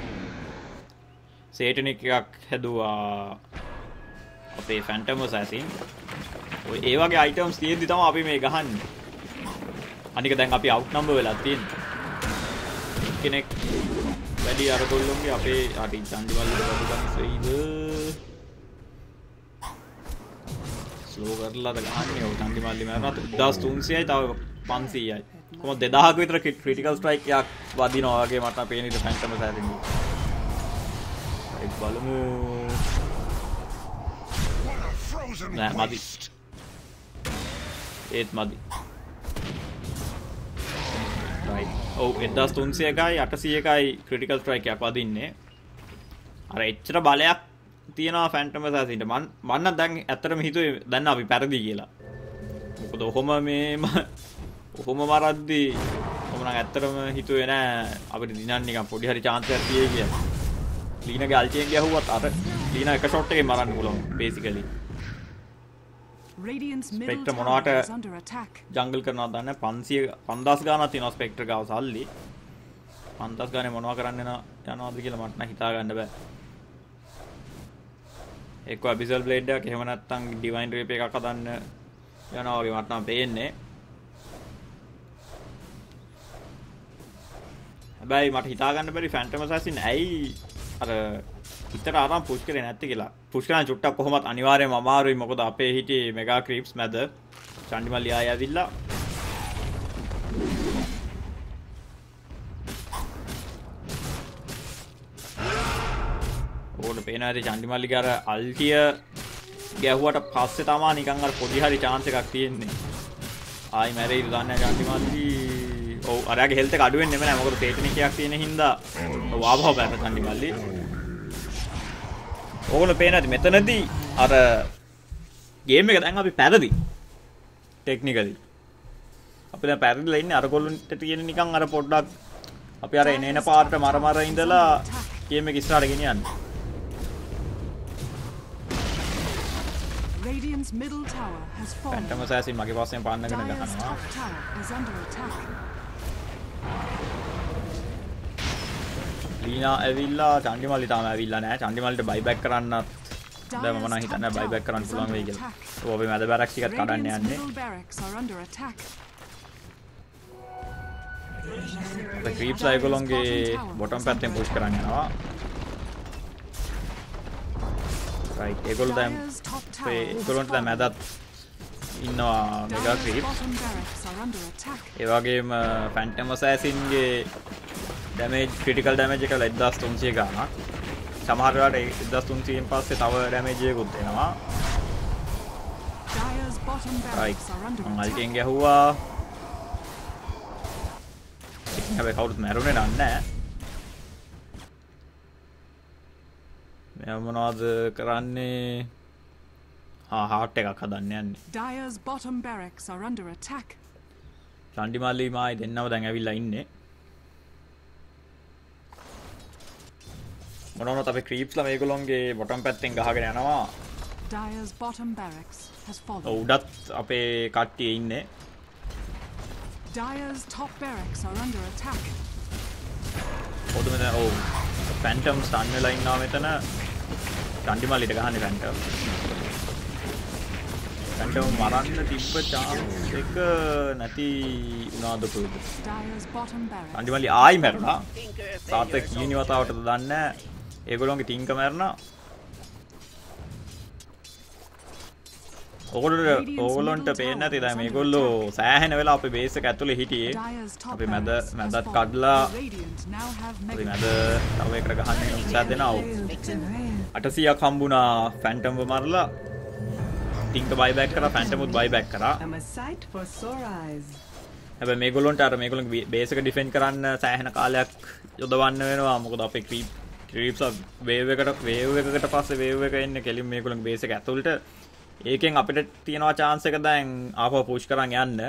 [SPEAKER 1] සේටනික් එකක් හැදුවා අපේ ෆැන්ටම් ඇසැසින්. ඔය ඒ වගේ අයිටම්ස් තියෙද්දි තමයි අපි මේ ගහන්නේ. අනික දැන් අපි අවුට් නම්බර් වෙලා තියෙන්නේ. කෙනෙක් වැඩි අර ගොල්ලොන්ගේ අපේ අටි චන්ඩිමල්ලි වගේ වෙයිද? ස්ලෝ කරලා ගහන්නේ. ඔය චන්ඩිමල්ලි මරනවා 1300යි තව 500යි. කොහොමද 2000ක විතර ක්‍රිටිකල් ස්ට්‍රයික් එකක් වදිනවා වගේ මට පේන ඉත ෆැන්ටම් ඇසැසින්. ඒක බලමු. නෑ මදි. ඒත් මදි. right. ඔව් 1300කයි 800කයි ක්‍රිටිකල් ස්ට්‍රයික් එකක් වදින්නේ. අර එච්චර බලයක් තියනවා ෆැන්ටම් ඇසැසින්ට. මම නම් දැන් ඇත්තටම හිතුවේ දැන් අපි පෙරදි කියලා. මොකද ඔහොම ඔහොම මරද්දි මම නම් ඇත්තටම හිතුවේ නෑ අපිට දිනන්න නිකන් පොඩි හරි chance එකක් තියෙයි කියලා. ලීනාගේ අල්ටියෙන් ගැහුවත් අර ලීනා එක ෂොට් එකකින් මරන්න පුළුවන් basically.
[SPEAKER 2] Radiant's middle
[SPEAKER 1] spectre
[SPEAKER 2] tower
[SPEAKER 1] මොනවට
[SPEAKER 2] is under attack.
[SPEAKER 1] ජංගල් කරනවා දන්නේ 5000 ගානක් තියෙනවා ස්පෙක්ට්‍ර ගාව සල්ලි. 5000 ගානේ මොනවා කරන්න යනවද කියලා මට නම් හිතා ගන්න බෑ. එක්ක අබිසල් බ්ලේඩ් එකක් එහෙම නැත්නම් ඩිවයින් රේප් එකක් හදන්න යනවා වගේ මට නම් පේන්නේ. හැබැයි මට හිතා ගන්න බැරි ෆැන්ටම් ඇසැසින් ඇයි අර ඉතර ආරම් පුෂ් කරේ නැත්තේ කියලා. පුෂ් කරන චුට්ටක් කොහොමත් අනිවාර්යයෙන්ම අමාරුයි. මොකද අපේ හිටියේ මෙගා ක්‍රීප්ස් මැද. චන්ඩිමල්ලි ආය ඇවිල්ලා ඕන පේනවා ඇති චන්ඩිමල්ලිගේ අර අල්ටිය ගැහුවට පස්සේ තමයි නිකන් අර පොඩි හරි chance එකක් තියෙන්නේ. ආයි මැරෙයිද දන්නේ නැහැ චන්ඩිමල්ලි. ඔව් අරයාගේ හෙල්ත් එක අඩු වෙන්නේ නැහැ මොකද ටෙක්නිකයක් තියෙන හින්දා ආවව බෑ චන්ඩිමල්ලි. ඕගොල්ලෝ පේනවා ඇති මෙතනදී අර ගේම් එක දැන් අපි පැරදි ටෙක්නිකලි. අපි දැන් පැරදිලා ඉන්නේ අර කොල්ලන්ට තියෙන නිකන් අර පොඩ්ඩක් අපි අර එන පාර්ට මර ඉඳලා ගේම් එක ඉස්සරහට ගෙනියන්නේ.
[SPEAKER 2] Radiant's middle tower has fallen.
[SPEAKER 1] Phantom Assassin මගේ පස්සෙන් පාන්නගෙන
[SPEAKER 2] Dire's
[SPEAKER 1] ගහනවා.
[SPEAKER 2] top tower is under attack.
[SPEAKER 1] ලීනා ඇවිල්ලා චන්ඩිමල්ලි තාම ඇවිල්ලා නැහැ. චන්ඩිමල්ලිට බයිබැක් කරන්නත් දැන් මම නම් හිතන්නේ බයිබැක් කරන්න පුළුවන් වෙයි කියලා. ඔව් අපි මැද බැරක්ස් ටිකත් කඩන්න
[SPEAKER 2] Radiant's
[SPEAKER 1] යන්නේ.
[SPEAKER 2] middle barracks are under attack.
[SPEAKER 1] අපි ක්‍රීප්ස් අයගොල්ලෝගේ බොටම් පැත්තෙන් පුෂ් කරන්න යනවා. right ඒගොල්ලෝ දැන් ඒගොල්ලන්ට දැන් මැදත් ඉන්නවා මෙගා ක්‍රීප්. ඒ වගේම ෆැන්ටම් අසැසින්ගේ ඩැමේජ් ක්‍රිටිකල් ඩැමේජ් එක 1300 ගානක්. සමහර වෙලාවට 1300න් පස්සේ තව ඩැමේජ් එකකුත් එනවා. right මම අල්ටියෙන් ගැහුවා. ඉතින් හැබැයි කවුරුත් මැරුණේ නැහැ. මෙයා මොනවද කරන්නේ? හાર્ට් එකක් හදන්න යන්නේ.
[SPEAKER 2] Dire's bottom barracks are under attack.
[SPEAKER 1] චන්ඩිමල්ලි මායි දෙන්නව දැන් ඇවිල්ලා ඉන්නේ. මොනවද අපි ක්‍රීප්ස්ලා මේගොල්ලෝගේ බොටම් පැත්තෙන් ගහගෙන යනවා.
[SPEAKER 2] Dire's bottom barracks has fallen.
[SPEAKER 1] උඩත් අපේ කට්ටිය ඉන්නේ.
[SPEAKER 2] Dire's top barracks are under attack.
[SPEAKER 1] පොඩු මෙතන ඔව් ෆැන්ටම් ස්ටන් වෙලා ඉන්නවා මෙතන. චන්ඩිමල්ලිට ගහන්නේ ෆැන්ටම්. ෆැන්ටම් මරන්න තිබ්බ chance එක නැති උනාද කොහෙද?
[SPEAKER 2] Dire's bottom barracks.
[SPEAKER 1] චන්ඩිමල්ලි ආයි මැරුණා. සාර්ථක කීනි වතාවටද දන්නේ නැහැ. ඒගොල්ලෝගේ ටින්ක මැරුණා. ඕගොල්ලොන්ට පේන්නේ නැති දැන් මේගොල්ලෝ සෑහෙන වෙලා අපේ බේස් එක ඇතුලේ හිටියේ. අපි මැදත් කඩලා අපි මැද තව එකට ගහන්න උත්සාහ දෙනවා. 800ක් හම්බුණා ෆැන්ටම්ව මරලා. ටින්ක බයිබැක් කරා ෆැන්ටම්වත් බයිබැක් කරා.
[SPEAKER 4] I'm a sight for sore eyes.
[SPEAKER 1] හැබැයි මේගොල්ලොන්ට අර මේගොල්ලෝගේ බේස් එක ඩිෆෙන්ඩ් කරන්න සෑහෙන කාලයක් යොදවන්න වෙනවා. මොකද අපේ ක්‍රීප්ස් වේව් එකකට පස්සේ වේව් එක එන්නේ කෙලින් මේගොල්ලෝගේ බේස් එක ඇතුළට. ඒකෙන් අපිට තියෙනවා chance එක දැන් ආපහු පුෂ් කරන් යන්න.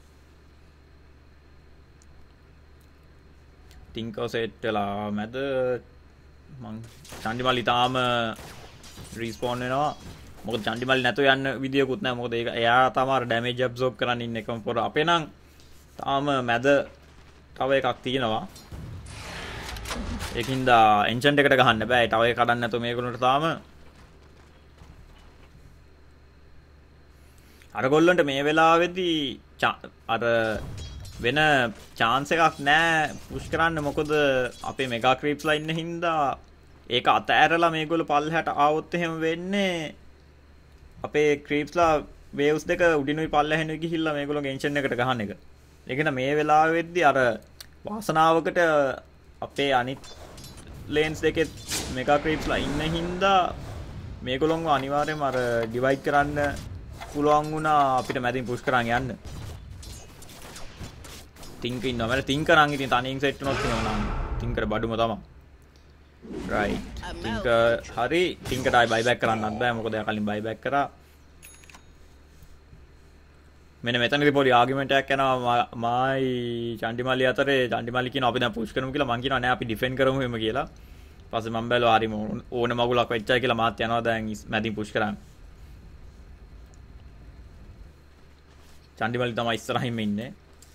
[SPEAKER 1] ටින්කෝ සෙට් වෙලා මැද මං චන්ඩිමල්ලි තාම රිස්පෝන් වෙනවා. මොකද චන්ඩිමල්ලි නැතුව යන්න විදියකුත් නැහැ. මොකද ඒක එයා තමයි ඩැමේජ් ඇබ්සෝබ් කරන් ඉන්න එකම පොර. අපේ නම් තාම මැද තව එකක් තියෙනවා. ඒකින්ද එන්චන්ට් එකට ගහන්න බෑ. තව එක කඩන්න නැතුව මේගොල්ලන්ට තාම අර ගොල්ලන්ට මේ වෙලාවේදී අර වෙන chance එකක් නැහැ පුෂ් කරන්න. මොකද අපේ මෙගා ක්‍රීප්ස්ලා ඉන්න හින්දා ඒක අතෑරලා මේගොල්ලෝ පල්ලෙහාට ආවොත් එහෙම වෙන්නේ අපේ ක්‍රීප්ස්ලා වේව්ස් දෙක උඩිනුයි පල්ලෙහානුයි ගිහිල්ලා මේගොල්ලෝ එන්ෂන් එකට ගහන එක. ඒකන මේ වෙලාවෙද්දී අර වාසනාවකට අපේ අනිත් ලේන්ස් දෙකේ මෙගා ක්‍රීප්ස්ලා ඉන්න හින්දා මේගොල්ලෝව අනිවාර්යයෙන්ම අර ඩිවයිඩ් කරන්න පුළුවන් වුණා අපිට මැදින් පුෂ් කරන් යන්න. තින්ක ඉන්නවා. මම තින්ක නම් ඉතින් තනියෙන් සෙට් වුණොත් එහෙනම් තින්කර බඩුම තමයි. right තින්ක හරි තින්කට ආයි බයිබැක් කරන්නත් බෑ. මොකද එයා කලින් බයිබැක් කරා. මෙන්න මෙතනදී පොඩි ආගියුමන්ට් එකක් යනවා මායි චන්ඩිමල්ලි අතරේ. චන්ඩිමල්ලි කියනවා අපි දැන් පුෂ් කරමු කියලා. මං කියනවා නෑ අපි ඩිෆෙන්ඩ් කරමු එහෙම කියලා. ඊපස්සේ මම බැලුවා හරි ඕන මගුලක් වෙච්චයි කියලා මාත් යනවා දැන් මැදින් පුෂ් කරන්න. චන්ඩිමල්ලි තමයි ඉස්සරහින්ම ඉන්නේ.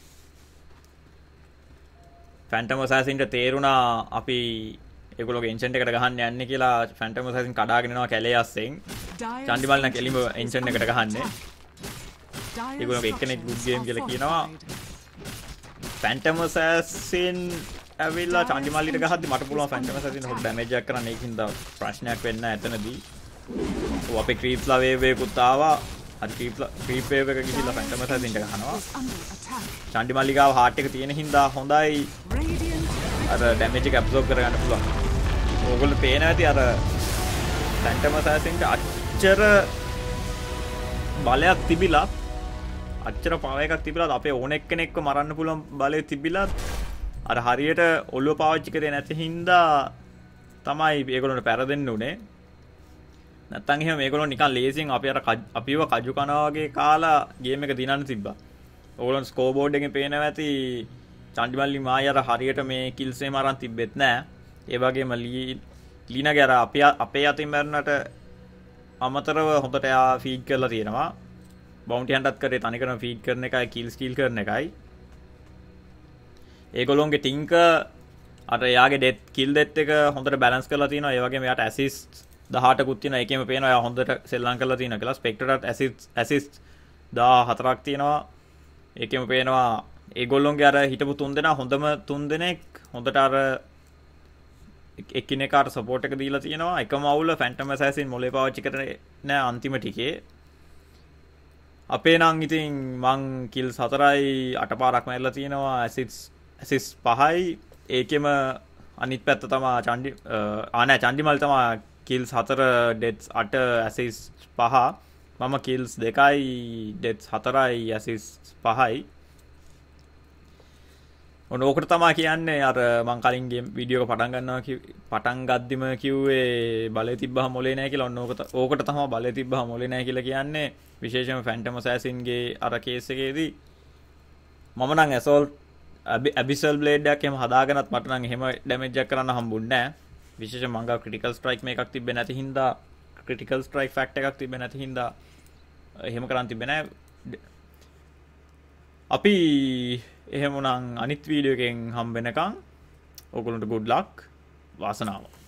[SPEAKER 1] ෆැන්ටම් අසැසින්ට තේරුණා අපි ඒගොල්ලෝගේ එන්චන්ට් එකට ගහන්න යන්නේ කියලා. ෆැන්ටම් අසැසින් කඩාගෙන යනවා කැලේ අස්සෙන්. චන්ඩිමල්ලි නම් කෙලිම එන්චන්ට් එකට ගහන්නේ. ඒගොල්ලෝගේ එක්කෙනෙක් good game කියලා කියනවා. ෆැන්ටම් අසැසින් ඇවිල්ලා චන්ඩිමල්ලිට ගහද්දි මට පුළුවන් ෆැන්ටම් අසැසින් හොත් ඩැමේජ් එකක් කරන්න. ඒකින්ද ප්‍රශ්නයක් වෙන්න ඇතනදී. අපේ ක්‍රීප්ස්ලා වේව් එකකුත් ආවා. හරි ක්‍රීප් වේව් එක ගිහිල්ලා ෆැන්ටම් ඇසැසින් එක ගහනවා.
[SPEAKER 2] is under attack.
[SPEAKER 1] චණ්ඩි මල්ලිකාව හાર્ට් එක තියෙන හින්දා හොඳයි.
[SPEAKER 2] Radiant
[SPEAKER 1] අර ඩැමේජ් එක ඇබ්සෝබ් කරගන්න පුළුවන්. ඕගොල්ලෝ පේන ඇති අර ෆැන්ටම් ඇසැසින්ට අච්චර බලයක් තිබිලා අච්චර පාව එකක් තිබිලා අපේ ඕන එක්කෙනෙක්ව මරන්න පුළුවන් බලය තිබිලා අර හරියට ඔළුව පාවිච්චි කරේ නැති හින්දා තමයි මේගොල්ලන්ට පෙරදෙන්න උනේ. නැත්තම් එහෙම මේගොල්ලෝ නිකන් ලේසියෙන් අපිව කජු කනවා වගේ කාලා ගේම් එක දිනන්න තිබ්බා. ඕගොල්ලන් ස්කෝර් බෝඩ් එකෙන් පේනවා ඇති චන්ඩිමල්ලි මායි අර හරියට මේ කිල්ස් එහෙම අරන් තිබ්බෙත් නෑ. ඒ වගේම ලීනාගේ අර අපේ අතින් මැරුණට අමතරව හොඳට එයා ෆීඩ් කරලා තියෙනවා. බවුන්ටි හන්ටත් කරේ තනිකරම ෆීඩ් කරන එකයි කිල් ස්ටීල් කරන එකයි. ඒගොල්ලොන්ගේ ටින්ක අර එයාගේ ඩෙත් කිල් ඩෙත් එක හොඳට බැලන්ස් කරලා තියෙනවා. ඒ වගේම එයාට ඇසිස්ට් 18කුත් තියෙනවා. ඒකෙම පේනවා එයා හොඳට සෙල්ලම් කරලා තියෙනවා කියලා. ස්පෙක්ටරට ඇසිස්ට් 14ක් තියෙනවා. ඒකෙම පේනවා ඒගොල්ලොන්ගේ අර හිටපු 3 දෙනා හොඳම 3 දෙනෙක් හොඳට අර එකිනෙකාට සපෝට් එක දීලා තියෙනවා. එකම අවුල ෆැන්ටම් ඇසැසින් මොලේ පාවිච්චි කරන්නේ නැහැ අන්තිම ටිකේ. අපේ නම් ඉතින් මං කිල්ස් 4යි 8 පාරක් මැරලා තියෙනවා. ඇසිස් 5යි. ඒකෙම අනිත් පැත්ත තමයි චන්ඩිමල් තමයි කිල්ස් 4 ඩෙත්ස් 8 ඇසිස් 5. මම කිල්ස් 2යි ඩෙත්ස් 4යි ඇසිස් 5යි. ඔන්න ඕකට තමයි කියන්නේ අර මං කලින් ගේම් වීඩියෝ එක පටන් ගද්දිම කිව්වේ බලය තිබ්බහම මොලේ නැහැ කියලා. ඔන්න ඕකට තමයි බලය තිබ්බහම මොලේ නැහැ කියලා කියන්නේ. විශේෂයෙන්ම ෆැන්ටම් ඇසැසින්ගේ අර කේස් එකේදී මම නම් ඇසෝල්ට් ඇබිසල් බ්ලේඩ් එකක් එහෙම හදාගෙනත් මට නම් එහෙම ඩැමේජ් එකක් කරන්න හම්බුන්නේ නැහැ. විශේෂයෙන් මං ගාව ක්‍රිටිකල් ස්ට්‍රයික් මේකක් තිබ්බේ නැති හින්දා ක්‍රිටිකල් ස්ට්‍රයික් ෆැක්ට් එකක් තිබ්බේ නැති හින්දා එහෙම කරන් තිබ්බේ නැහැ. අපි එහෙමනම් අනිත් වීඩියෝ එකෙන් හම්බ වෙනකන් ඔයගොල්ලන්ට good luck වාසනාව.